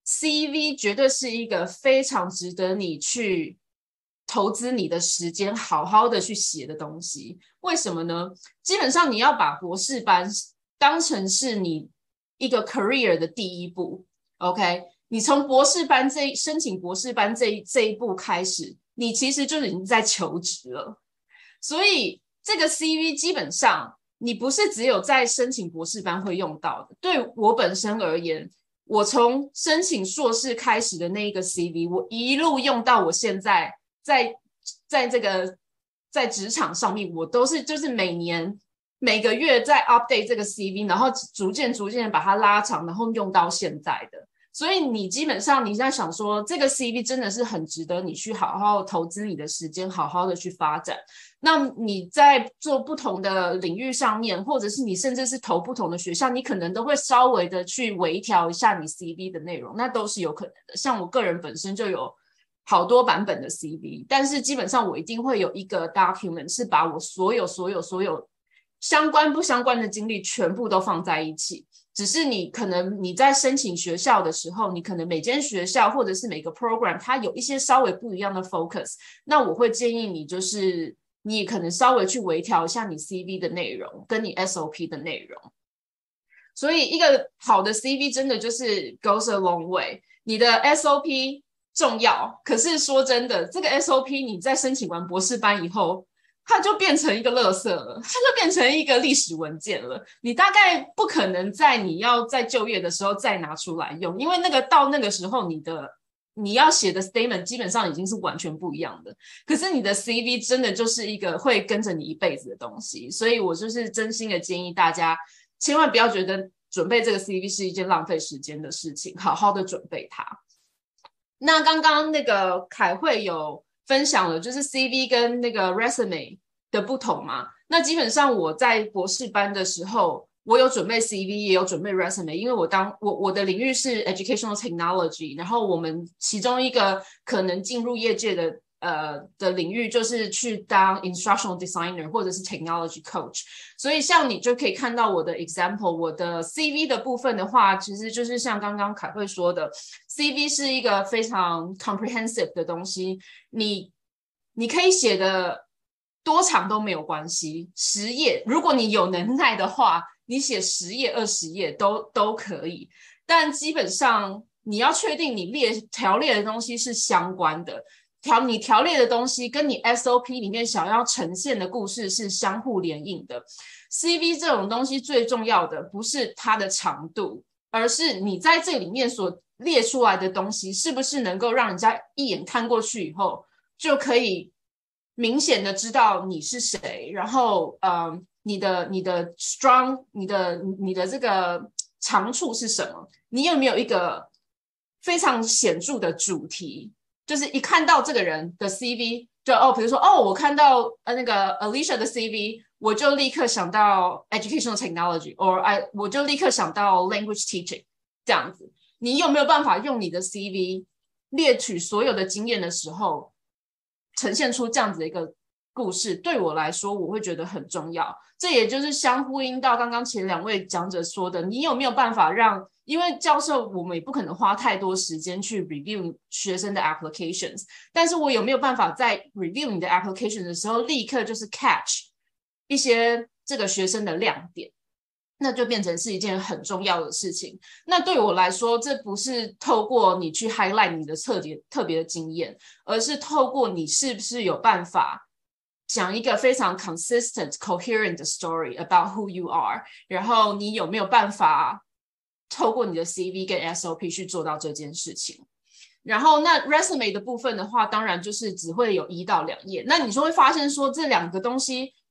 CV 绝对是一个非常值得你去投资你的时间好好的去写的东西。为什么呢？基本上你要把博士班当成是你一个 career 的第一步 OK， 你从博士班申请博士班这一步开始，你其实就已经在求职了。所以这个 CV 基本上你不是只有在申请博士班会用到的。对我本身而言，我从申请硕士开始的那一个 CV， 我一路用到我现在在这个在职场上面，我都是就是每个月在 update 这个 CV， 然后逐渐把它拉长，然后用到现在的。所以你基本上你在想说，这个 CV 真的是很值得你去好好投资你的时间，好好的去发展。那你在做不同的领域上面，或者是你甚至是投不同的学校，你可能都会稍微的去微调一下你 CV 的内容，那都是有可能的。像我个人本身就有好多版本的 CV， 但是基本上我一定会有一个 document 是把我所有相关不相关的经历全部都放在一起。只是你可能你在申请学校的时候，你可能每间学校或者是每个 program 它有一些稍微不一样的 focus， 那我会建议你就是你可能稍微去微调一下你 CV 的内容跟你 SOP 的内容。所以一个好的 CV 真的就是 goes a long way。 你的 SOP 重要，可是说真的，这个 SOP 你在申请完博士班以后，它就变成一个垃圾了，它就变成一个历史文件了。你大概不可能在你要在就业的时候再拿出来用，因为到那个时候你要写的 statement 基本上已经是完全不一样的。可是你的 CV 真的就是一个会跟着你一辈子的东西，所以我就是真心的建议大家千万不要觉得准备这个 CV 是一件浪费时间的事情，好好的准备它。那刚刚那个凯慧有分享了就是 CV 跟那个 resume 的不同嘛，那基本上我在博士班的时候，我有准备 CV 也有准备 resume， 因为我的领域是 educational technology， 然后我们其中一个可能进入业界的领域就是去当 instructional designer 或者是 technology coach。 所以像你就可以看到我的 example， 我的 CV 的部分的话，其实就是像刚刚凯慧说的， CV 是一个非常 comprehensive 的东西，你可以写的多长都没有关系，10页如果你有能耐的话，你写10页20页都可以，但基本上你要确定你条列的东西是相关的，你条列的东西跟你 SOP 里面想要呈现的故事是相互连映的。 CV 这种东西最重要的不是它的长度，而是你在这里面所列出来的东西是不是能够让人家一眼看过去以后就可以明显的知道你是谁，然后你的 strong 你的这个长处是什么，你有没有一个非常显著的主题，就是一看到这个人的 CV 就比如说我看到那个 Alicia 的 CV， 我就立刻想到 educational technology， 我就立刻想到 language teaching， 这样子。你有没有办法用你的 CV 列举所有的经验的时候呈现出这样子的一个故事，对我来说我会觉得很重要。这也就是相呼应到刚刚前2位讲者说的，你有没有办法让，因为教授我们也不可能花太多时间去 review 学生的 applications， 但是我有没有办法在 review 你的 application 的时候立刻就是 catch 一些这个学生的亮点，那就变成是一件很重要的事情。那对我来说，这不是透过你去 highlight 你的特别的经验，而是透过你是不是有办法讲一个非常 consistent coherent story about who you are， 然后你有没有办法透过你的 CV 跟 SOP 去做到这件事情。然后那 resume 的部分的话，当然就是只会有1到2页。那你就会发现说，这2个东西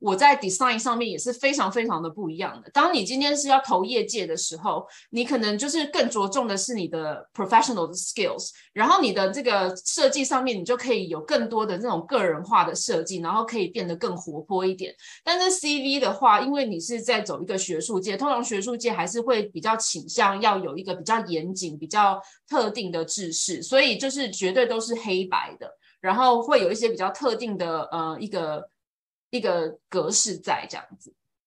我在 design 上面也是非常非常的不一样的。当你今天是要投业界的时候，你可能就是更着重的是你的 professional 的 skills， 然后你的这个设计上面你就可以有更多的这种个人化的设计，然后可以变得更活泼一点。但是 CV 的话，因为你是在走一个学术界，通常学术界还是会比较倾向要有一个比较严谨、比较特定的制式，所以就是绝对都是黑白的，然后会有一些比较特定的一个格式在这样子。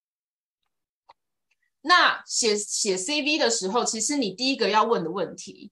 那写 CV 的时候，其实你第一个要问的问题，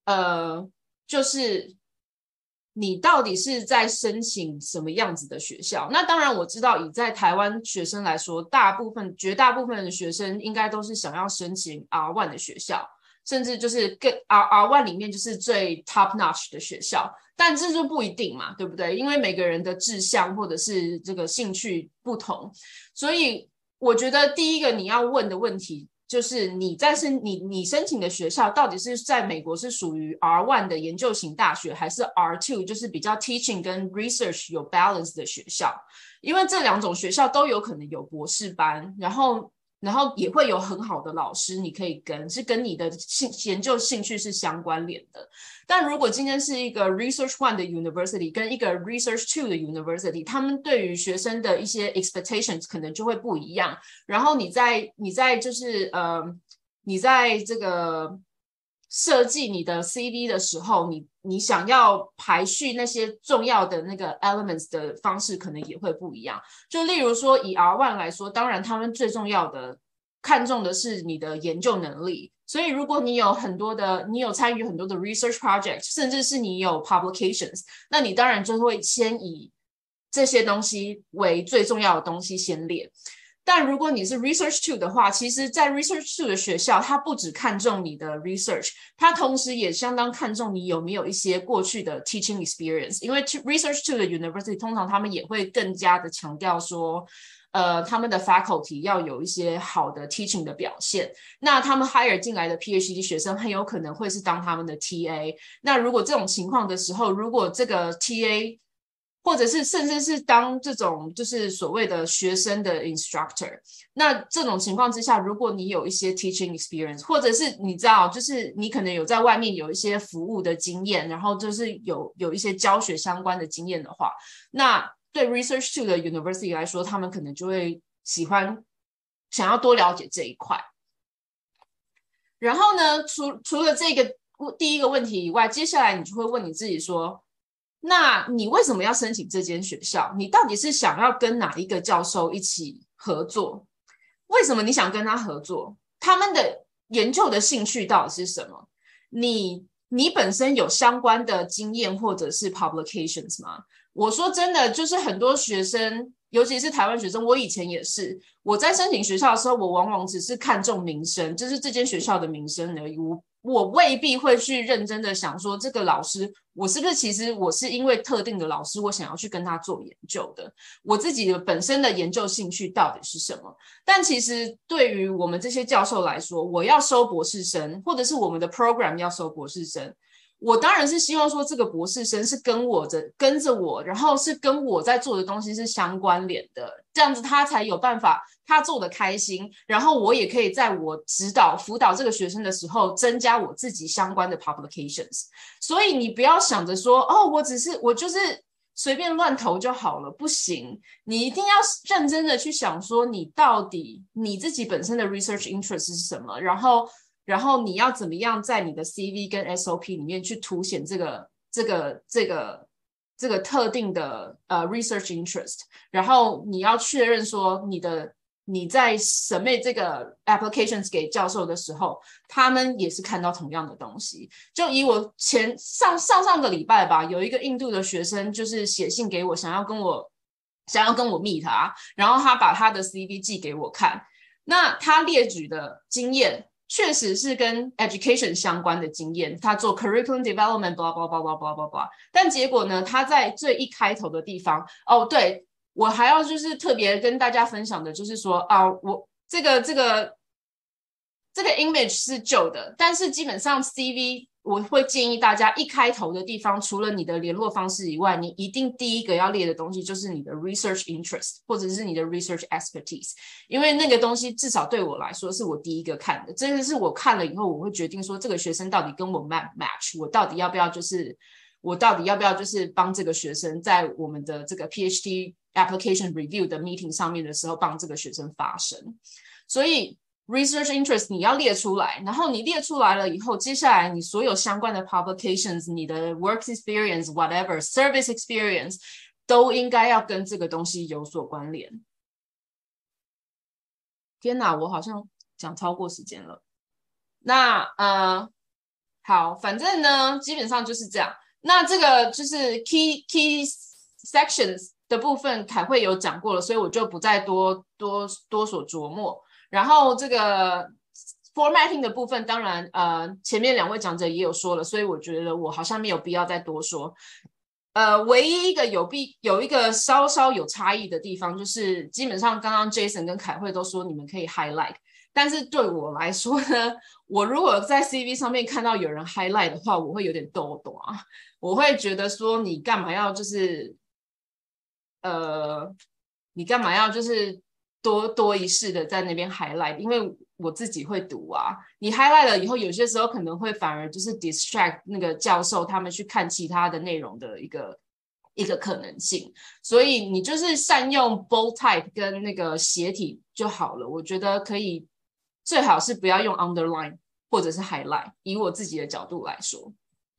就是你到底是在申请什么样子的学校？那当然我知道以在台湾学生来说，绝大部分的学生应该都是想要申请 R1 的学校，甚至就是跟 R1 里面就是最 top notch 的学校，但这就不一定嘛，对不对？因为每个人的志向或者是这个兴趣不同，所以我觉得第一个你要问的问题就是你申请的学校到底是在美国是属于 R1 的研究型大学，还是 R2 就是比较 teaching 跟 research 有 balance 的学校？因为这两种学校都有可能有博士班，然后也会有很好的老师你可以是跟你的研究兴趣是相关联的。但如果今天是一个 Research 1的 University 跟一个 Research 2的 University， 他们对于学生的一些 expectations 可能就会不一样。然后你在这个设计你的 CV 的时候，你想要排序那些重要的那个 elements 的方式可能也会不一样。就例如说以 R1 来说，当然他们最重要的看重的是你的研究能力，所以如果你有参与很多的 research project， 甚至是你有 publications， 那你当然就会先以这些东西为最重要的东西先列。但如果你是 Research 2的话，其实在 Research 2的学校，它不只看重你的 research， 它同时也相当看重你有没有一些过去的 teaching experience。因为 Research 2的 University 通常他们也会更加的强调说，他们的 faculty 要有一些好的 teaching 的表现。那他们 hire 进来的 PhD 学生很有可能会是当他们的 TA。那如果这种情况的时候，如果这个 TA或者是甚至是当这种就是所谓的学生的 instructor， 那这种情况之下，如果你有一些 teaching experience， 或者是你知道就是你可能有在外面有一些服务的经验，然后就是有一些教学相关的经验的话，那对 Research 2的 University 来说，他们可能就会想要多了解这一块。然后呢，除了这个第一个问题以外，接下来你就会问你自己说，那你为什么要申请这间学校？你到底是想要跟哪一个教授一起合作？为什么你想跟他合作？他们的研究的兴趣到底是什么？你本身有相关的经验或者是 publications 吗？我说真的，就是很多学生，尤其是台湾学生，我以前也是，我在申请学校的时候，我往往只是看重名声，就是这间学校的名声而已。我未必会去认真的想说，这个老师我是不是其实我是因为特定的老师，我想要去跟他做研究的，我自己的本身的研究兴趣到底是什么？但其实对于我们这些教授来说，我要收博士生，或者是我们的 program 要收博士生，我当然是希望说这个博士生是跟着我，然后是跟我在做的东西是相关联的，这样子他才有办法，他做得开心，然后我也可以在我辅导这个学生的时候，增加我自己相关的 publications。所以你不要想着说，哦，我就是随便乱投就好了，不行，你一定要认真的去想说，你到底你自己本身的 research interest 是什么，然后你要怎么样在你的 CV 跟 SOP 里面去凸显这个特定的research interest， 然后你要确认说你在submit这个 applications 给教授的时候，他们也是看到同样的东西。就以我上个礼拜吧，有一个印度的学生就是写信给我，想要跟我 meet 他，然后他把他的 CV 寄给我看，那他列举的经验确实是跟 education 相关的经验，他做 curriculum development blah blah blah blah blah blah blah， 但结果呢，他在最一开头的地方，哦，对，我还要就是特别跟大家分享的就是说啊，我这个 image 是旧的，但是基本上 CV 我会建议大家一开头的地方，除了你的联络方式以外，你一定第一个要列的东西就是你的 research interest 或者是你的 research expertise， 因为那个东西至少对我来说是我第一个看的，这个是我看了以后我会决定说这个学生到底跟我 match， 我到底要不要就是帮这个学生在我们的这个 PhD application review 的 meeting 上面的时候帮这个学生发声。所以research interest 你要列出来，然后你列出来了以后，接下来你所有相关的 publications， 你的 work experience whatever service experience 都应该要跟这个东西有所关联。天哪，我好像讲超过时间了。那好，反正呢基本上就是这样。那这个就是 key sections 的部分凯慧有讲过了，所以我就不再多所琢磨。然后这个 formatting 的部分，当然前面两位讲者也有说了，所以我觉得我好像没有必要再多说。唯一一个有一个稍稍有差异的地方，就是基本上刚刚 Jason 跟凯慧都说你们可以 highlight， 但是对我来说呢，我如果在 CV 上面看到有人 highlight 的话，我会有点抖抖啊，我会觉得说你干嘛要就是多一事的在那边 highlight， 因为我自己会读啊，你 highlight 了以后，有些时候可能会反而就是 distract 那个教授他们去看其他的内容的一个可能性，所以你就是善用 bold type 跟那个斜体就好了。我觉得可以，最好是不要用 underline 或者是 highlight， 以我自己的角度来说。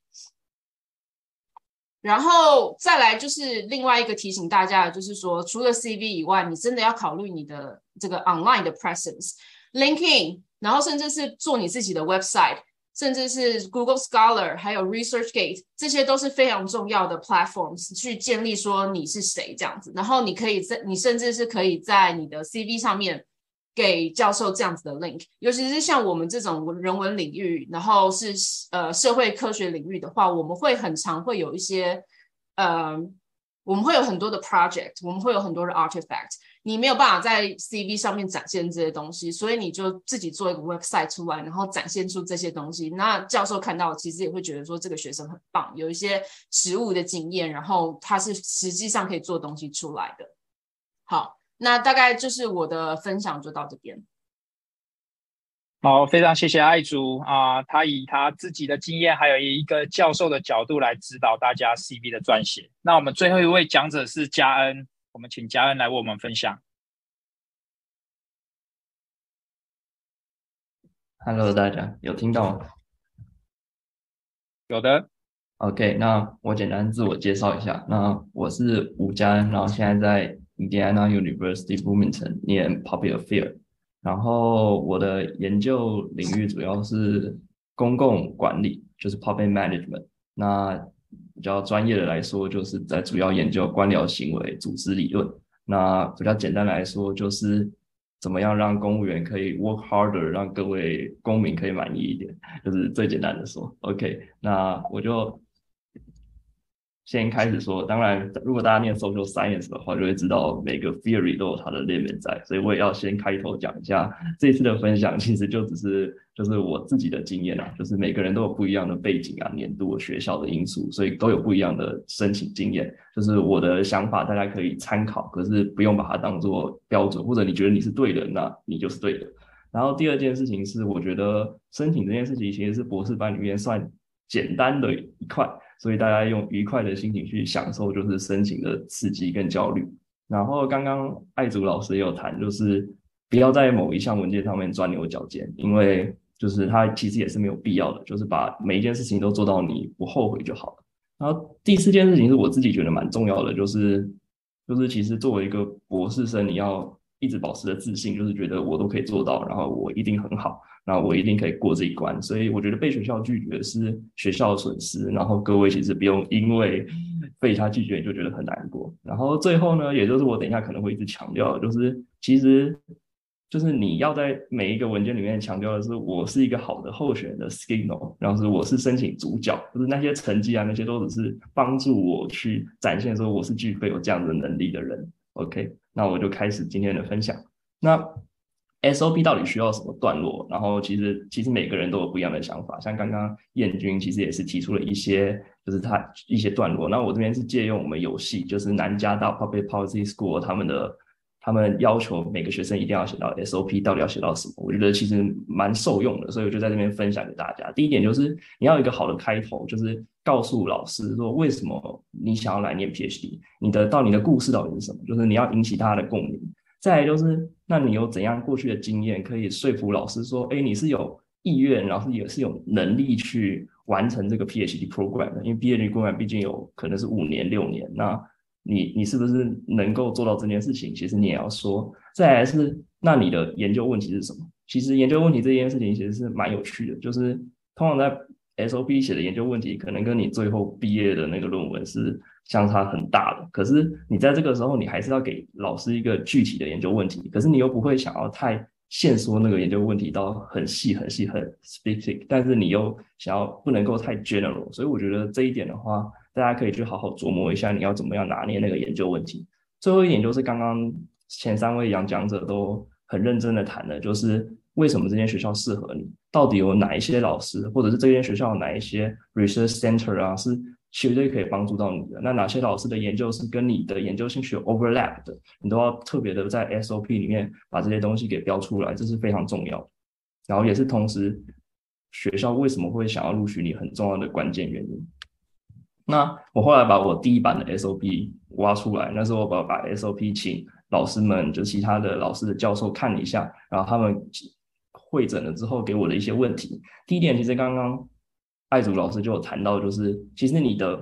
然后再来就是另外一个提醒大家的，就是说除了 CV 以外，你真的要考虑你的这个 online 的 presence，LinkedIn， 然后甚至是做你自己的 website， 甚至是 Google Scholar， 还有 ResearchGate， 这些都是非常重要的 platforms 去建立说你是谁这样子。然后你甚至是可以在你的 CV 上面给教授这样子的 link， 尤其是像我们这种人文领域，然后是社会科学领域的话，我们会很常会有一些我们会有很多的 project， 我们会有很多的 artifact， 你没有办法在 CV 上面展现这些东西，所以你就自己做一个 website 出来，然后展现出这些东西，那教授看到其实也会觉得说这个学生很棒，有一些实务的经验，然后他是实际上可以做东西出来的。好，那大概就是我的分享就到这边。 好，非常谢谢爱竹他以他自己的经验，还有一个教授的角度来指导大家 CV 的撰写。那我们最后一位讲者是嘉恩，我们请嘉恩来为我们分享。 Hello， 大家有听到吗？ 有的。 OK， 那我简单自我介绍一下。那我是吴嘉恩，然后现在在 Indiana University Bloomington 念 Public Affairs， 然后我的研究领域主要是公共管理，就是 Public Management。那比较专业的来说，就是在主要研究官僚行为、组织理论。那比较简单来说，就是怎么样让公务员可以 work harder， 让各位公民可以满意一点，就是最简单的说。OK， 那我就先开始说，当然，如果大家念 social science 的话，就会知道每个 theory 都有它的 limit 在，所以我也要先开头讲一下，这次的分享其实就是我自己的经验啊，就是每个人都有不一样的背景啊、年度、学校的因素，所以都有不一样的申请经验。就是我的想法，大家可以参考，可是不用把它当做标准，或者你觉得你是对的，那你就是对的。然后第二件事情是，我觉得申请这件事情其实是博士班里面算简单的一块。所以大家用愉快的心情去享受就是申请的刺激跟焦虑。然后刚刚爱竹老师也有谈，就是不要在某一项文件上面钻牛角尖，因为就是它其实也是没有必要的，就是把每一件事情都做到你不后悔就好了。然后第四件事情是我自己觉得蛮重要的，就是其实作为一个博士生，你要一直保持着自信，就是觉得我都可以做到，然后我一定很好。那我一定可以过这一关，所以我觉得被学校拒绝是学校的损失，然后各位其实不用因为被他拒绝就觉得很难过。然后最后呢，也就是我等一下可能会一直强调的，就是其实就是你要在每一个文件里面强调的是我是一个好的候选人的 signal， 然后是我是申请主角，就是那些成绩啊那些都只是帮助我去展现说我是具备有这样的能力的人。OK， 那我就开始今天的分享。那 SOP 到底需要什么段落，然后其实每个人都有不一样的想法，像刚刚彦君其实也是提出了一些就是他一些段落，那我这边是借用我们游戏就是南加大 Public Policy School 他们要求每个学生一定要写到 SOP 到底要写到什么，我觉得其实蛮受用的，所以我就在这边分享给大家。第一点就是你要有一个好的开头，就是告诉老师说为什么你想要来念 PhD， 你的故事到底是什么，就是你要引起大家的共鸣。再来就是，那你有怎样过去的经验可以说服老师说，哎，你是有意愿，然后也是有能力去完成这个 PhD program 的？因为 PhD program 毕竟有可能是5年6年，那你是不是能够做到这件事情？其实你也要说。再来是，那你的研究问题是什么？其实研究问题这件事情其实是蛮有趣的，就是通常在 SOP 写的研究问题，可能跟你最后毕业的那个论文是相差很大的。可是你在这个时候，你还是要给老师一个具体的研究问题，可是你又不会想要太限缩那个研究问题到很细很细很 specific， 但是你又想要不能够太 general， 所以我觉得这一点的话，大家可以去好好琢磨一下，你要怎么样拿捏那个研究问题。最后一点就是刚刚前3位讲者都很认真的谈的，就是为什么这间学校适合你，到底有哪一些老师，或者是这间学校有哪一些 research center 啊，是绝对可以帮助到你的。那哪些老师的研究是跟你的研究兴趣有 overlap 的，你都要特别的在 SOP 里面把这些东西给标出来，这是非常重要的。然后也是同时学校为什么会想要录取你很重要的关键原因。那我后来把我第一版的 SOP 挖出来，那时候我把 SOP 请老师们，就其他的老师的教授看了一下，然后他们会诊了之后给我的一些问题。第一点，其实刚刚艾祖老师就有谈到，就是其实你的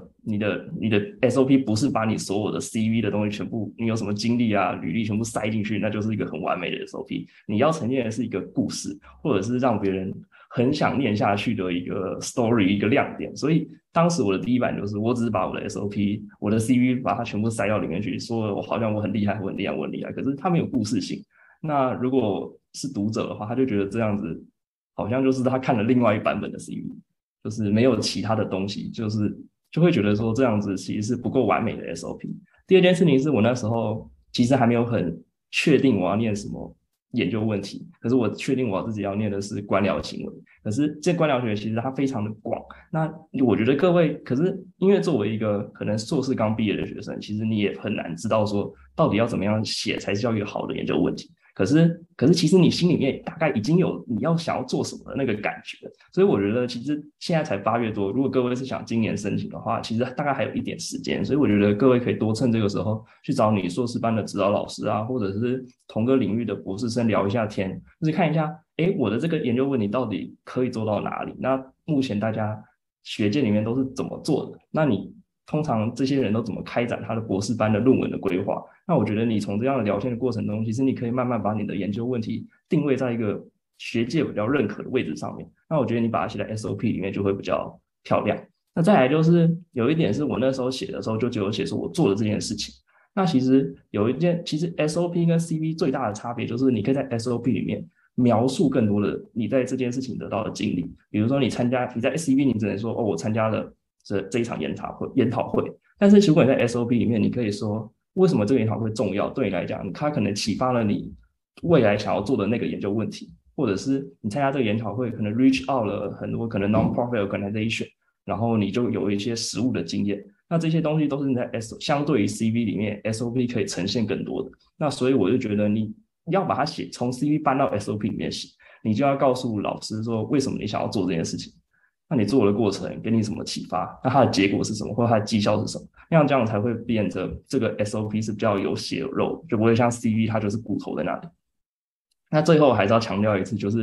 SOP 不是把你所有的 CV 的东西全部，你有什么经历啊、履历全部塞进去，那就是一个很完美的 SOP。你要呈现的是一个故事，或者是让别人很想念下去的一个 story， 一个亮点。所以当时我的第一版就是我只是把我的 SOP 我的 CV 把它全部塞到里面去，说我好像我很厉害我很厉害我很厉害，可是它没有故事性。那如果是读者的话，他就觉得这样子好像就是他看了另外一版本的 CV， 就是没有其他的东西，就会觉得说这样子其实是不够完美的 SOP。 第二件事情是我那时候其实还没有很确定我要念什么研究问题，可是我确定我自己要念的是官僚行为，可是这官僚学其实它非常的广。那我觉得各位，可是因为作为一个可能硕士刚毕业的学生，其实你也很难知道说到底要怎么样写才叫一个好的研究问题。可是其实你心里面大概已经有你要想要做什么的那个感觉，所以我觉得其实现在才8月多，如果各位是想今年申请的话，其实大概还有一点时间，所以我觉得各位可以多趁这个时候去找你硕士班的指导老师啊，或者是同个领域的博士生聊一下天，就是看一下，我的这个研究问题到底可以做到哪里？那目前大家学界里面都是怎么做的？那你通常这些人都怎么开展他的博士班的论文的规划？那我觉得你从这样的聊天的过程中，其实你可以慢慢把你的研究问题定位在一个学界比较认可的位置上面。那我觉得你把它写在 SOP 里面就会比较漂亮。那再来就是有一点是我那时候写的时候就有写说我做了这件事情。那其实其实 SOP 跟 CV 最大的差别就是你可以在 SOP 里面描述更多的你在这件事情得到的经历。比如说你在 CV 你只能说我参加了这一场研讨会，但是如果你在 SOP 里面，你可以说为什么这个研讨会重要，对你来讲，它可能启发了你未来想要做的那个研究问题，或者是你参加这个研讨会，可能 reach out 了很多可能 non-profit organization， 然后你就有一些实务的经验。那这些东西都是你在相对于 CV 里面 SOP 可以呈现更多的。那所以我就觉得你要把它从 CV 搬到 SOP 里面写，你就要告诉老师说为什么你想要做这件事情。那你做的过程给你什么启发？那它的结果是什么？或者它的绩效是什么？那样这样才会变成这个 SOP 是比较有血有肉，就不会像 CV 它就是骨头在那里。那最后还是要强调一次，就是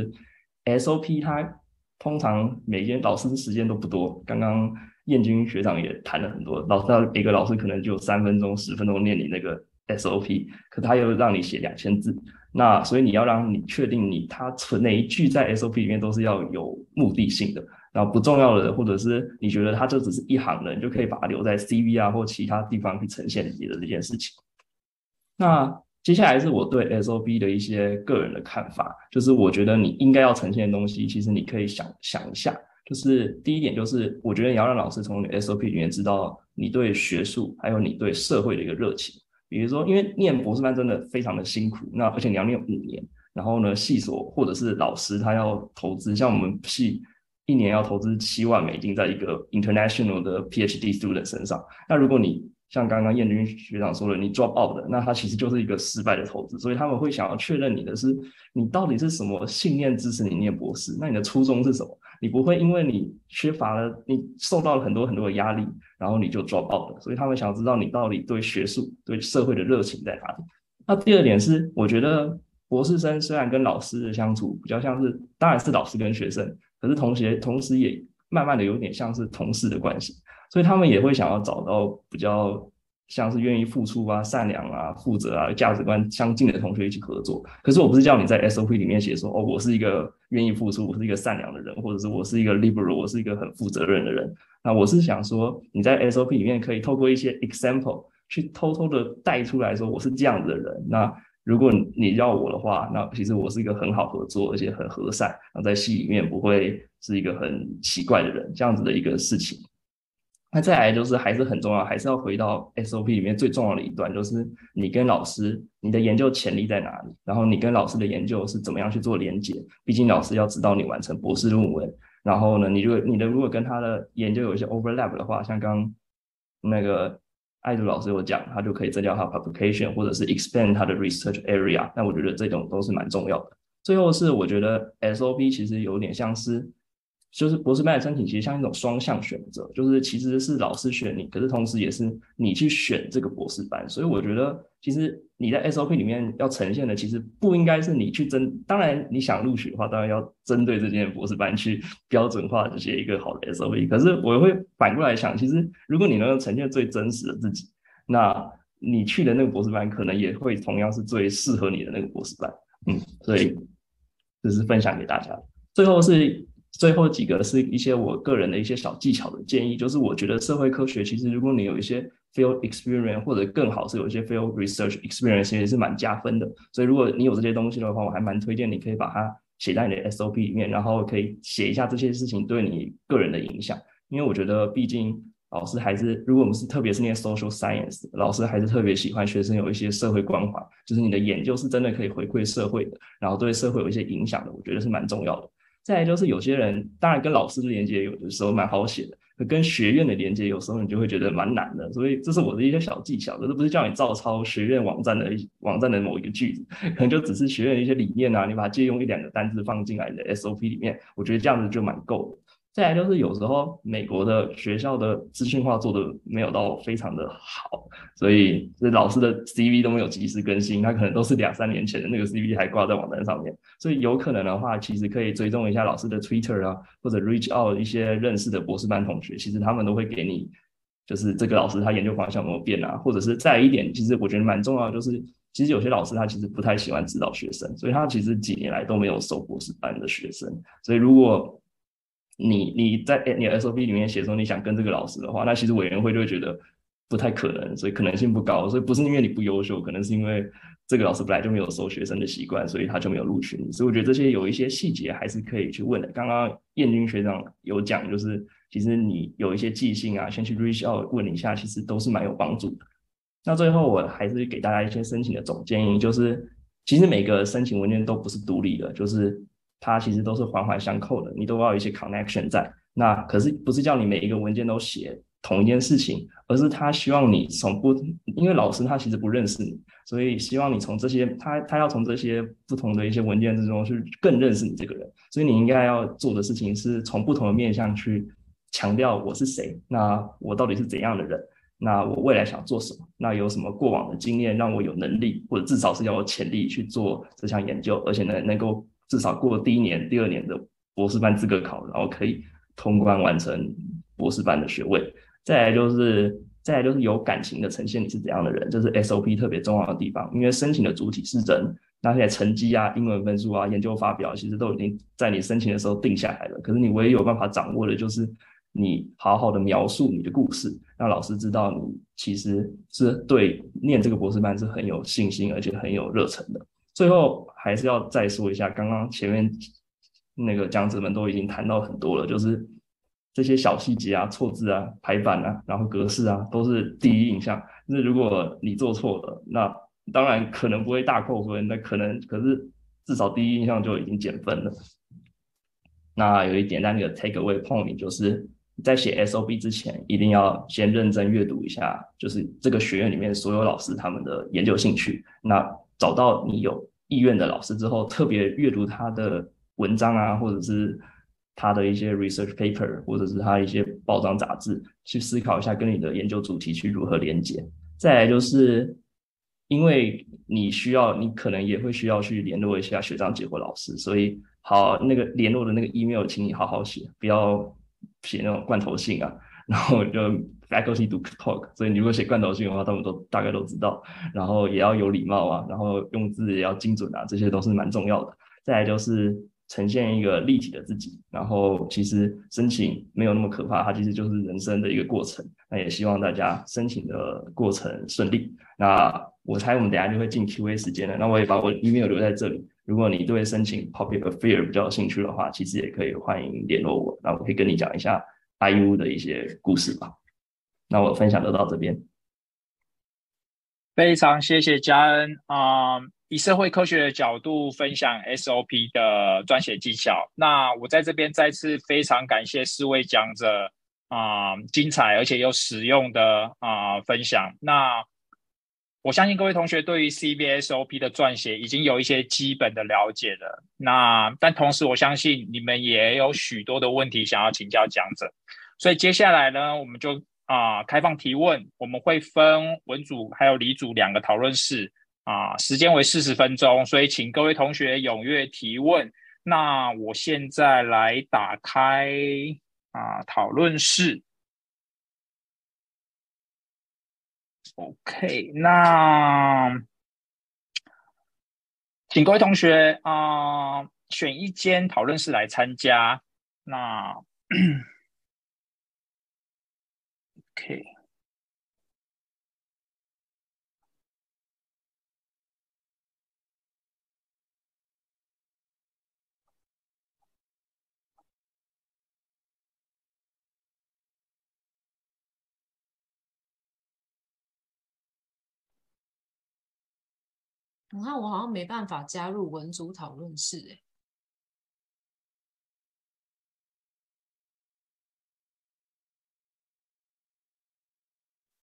SOP 它通常每间老师的时间都不多。刚刚彦君学长也谈了很多，每个老师可能就3分钟、10分钟念你那个 SOP， 可他又让你写2000字。那所以你要让你确定他存哪一句在 SOP 里面都是要有目的性的。然后不重要的，或者是你觉得它就只是一行的，你就可以把它留在 CV 啊或其他地方去呈现你的这件事情。那接下来是我对 SOP 的一些个人的看法，就是我觉得你应该要呈现的东西，其实你可以想一下。就是第一点，就是我觉得你要让老师从你的 SOP 里面知道你对学术还有你对社会的一个热情。比如说，因为念博士班真的非常的辛苦，那而且你要念5年。 然后呢，系所或者是老师他要投资，像我们系一年要投资$7万在一个 international 的 PhD student 身上。那如果你像刚刚彦君学长说的，你 drop out 的，那他其实就是一个失败的投资。所以他们会想要确认你的是，你到底是什么信念支持你念博士？那你的初衷是什么？你不会因为你缺乏了，你受到了很多很多的压力，然后你就 drop out 的。所以他们想要知道你到底对学术、对社会的热情在哪里。那第二点是，我觉得博士生虽然跟老师的相处比较像是，当然是老师跟学生，可是同时也慢慢的有点像是同事的关系，所以他们也会想要找到比较像是愿意付出啊、善良啊、负责啊、价值观相近的同学一起合作。可是我不是叫你在 SOP 里面写说，哦，我是一个愿意付出，我是一个善良的人，或者是我是一个 liberal， 我是一个很负责任的人。那我是想说，你在 SOP 里面可以透过一些 example 去偷偷的带出来说，我是这样子的人。那如果你要我的话，那其实我是一个很好合作，而且很和善，然后在系里面不会是一个很奇怪的人，这样子的一个事情。那再来就是还是很重要，还是要回到 SOP 里面最重要的一段，就是你跟老师，你的研究潜力在哪里，然后你跟老师的研究是怎么样去做连结。毕竟老师要知道你完成博士论文，然后呢，你如果跟他的研究有一些 overlap 的话，像刚那个艾杜老师有讲，他就可以增加他的 publication 或者是 expand 他的 research area。那我觉得这种都是蛮重要的。最后是我觉得 SOP 其实有点像是，就是博士班的申请其实像一种双向选择，就是其实是老师选你，可是同时也是你去选这个博士班。所以我觉得其实你在 SOP 里面要呈现的，其实不应该是你去当然你想录取的话，当然要针对这间博士班去标准化的写一个好的 SOP。可是我会反过来想，其实如果你能够呈现最真实的自己，那你去的那个博士班可能也会同样是最适合你的那个博士班。所以这是分享给大家。最后几个是一些我个人的一些小技巧的建议，就是我觉得社会科学其实如果你有一些 field experience， 或者更好是有一些 field research experience， 也是蛮加分的。所以如果你有这些东西的话，我还蛮推荐你可以把它写在你的 SOP 里面，然后可以写一下这些事情对你个人的影响。因为我觉得毕竟老师还是，如果我们是特别是念 social science， 老师还是特别喜欢学生有一些社会关怀，就是你的研究是真的可以回馈社会的，然后对社会有一些影响的，我觉得是蛮重要的。再来就是有些人当然跟老师的连接有的时候蛮好写的，跟学院的连接有时候你就会觉得蛮难的，所以这是我的一些小技巧。可是不是叫你照抄学院网站的某一个句子，可能就只是学院的一些理念啊，你把它借用1-2个单字放进来的 SOP 里面，我觉得这样子就蛮够的。再来就是有时候美国的学校的资讯化做的没有到非常的好，所以老师的 CV 都没有及时更新，他可能都是2-3年前的那个 CV 还挂在网站上面。所以有可能的话，其实可以追踪一下老师的 Twitter 啊，或者 reach out 一些认识的博士班同学，其实他们都会给你，就是这个老师他研究方向有没有变啊，或者是再来一点，其实我觉得蛮重要的，就是其实有些老师他其实不太喜欢指导学生，所以他其实几年来都没有收博士班的学生。所以如果你在你的 SOP 里面写说你想跟这个老师的话，那其实委员会就会觉得不太可能，所以可能性不高。所以不是因为你不优秀，可能是因为这个老师本来就没有收学生的习惯，所以他就没有录取你。所以我觉得这些有一些细节还是可以去问的。刚刚彦君学长有讲，就是其实你有一些寄信啊，先去 reach out 问一下，其实都是蛮有帮助的。那最后我还是给大家一些申请的总建议，就是其实每个申请文件都不是独立的，就是它其实都是环环相扣的，你都要有一些 connection 在。那可是不是叫你每一个文件都写同一件事情，而是他希望你因为老师他其实不认识你，所以希望你从这些他要从这些不同的一些文件之中去更认识你这个人。所以你应该要做的事情是从不同的面向去强调我是谁，那我到底是怎样的人，那我未来想做什么，那有什么过往的经验让我有能力，或者至少是要有潜力去做这项研究，而且能够至少过第1年、第2年的博士班资格考，然后可以通关完成博士班的学位。再来就是有感情的呈现你是怎样的人，这是 SOP 特别重要的地方。因为申请的主体是人，那些成绩啊、英文分数啊、研究发表，其实都已经在你申请的时候定下来了。可是你唯一有办法掌握的就是你好好的描述你的故事，让老师知道你其实是对念这个博士班是很有信心，而且很有热忱的。最后还是要再说一下，刚刚前面那个讲者们都已经谈到很多了，就是这些小细节啊、错字啊、排版啊，然后格式啊，都是第一印象。就是如果你做错了，那当然可能不会大扣分，可是至少第一印象就已经减分了。那有一点，那个 take away point 就是在写 SOP 之前，一定要先认真阅读一下，就是这个学院里面所有老师他们的研究兴趣。那找到你有意愿的老师之后，特别阅读他的文章啊，或者是他的一些 research paper， 或者是他一些报章杂志，去思考一下跟你的研究主题去如何连接。再来就是，因为你可能也会需要去联络一下学长姐或老师，所以好那个联络的那个 email，请你好好写，不要写那种罐头信啊。然后就 faculty to talk， 所以你如果写罐头信的话，他们都大概都知道。然后也要有礼貌啊，然后用字也要精准啊，这些都是蛮重要的。再来就是呈现一个立体的自己，然后其实申请没有那么可怕，它其实就是人生的一个过程。那也希望大家申请的过程顺利。那我猜我们等一下就会进 Q&A 时间了，那我也把我的 email 留在这里。如果你对申请 Public Affairs 比较有兴趣的话，其实也可以欢迎联络我，那我可以跟你讲一下 IU 的一些故事吧。那我分享就到这边。 非常谢谢嘉恩以社会科学的角度分享 SOP 的撰写技巧。那我在这边再次非常感谢4位讲者精彩而且又实用的分享。那我相信各位同学对于 CBSOP 的撰写已经有一些基本的了解了。但同时我相信你们也有许多的问题想要请教讲者，所以接下来呢，我们就开放提问。我们会分文组还有理组2个讨论室时间为40分钟，所以请各位同学踊跃提问。那我现在来打开讨论室。OK， 那请各位同学选一间讨论室来参加。那OK， 我看我好像没办法加入文组讨论室，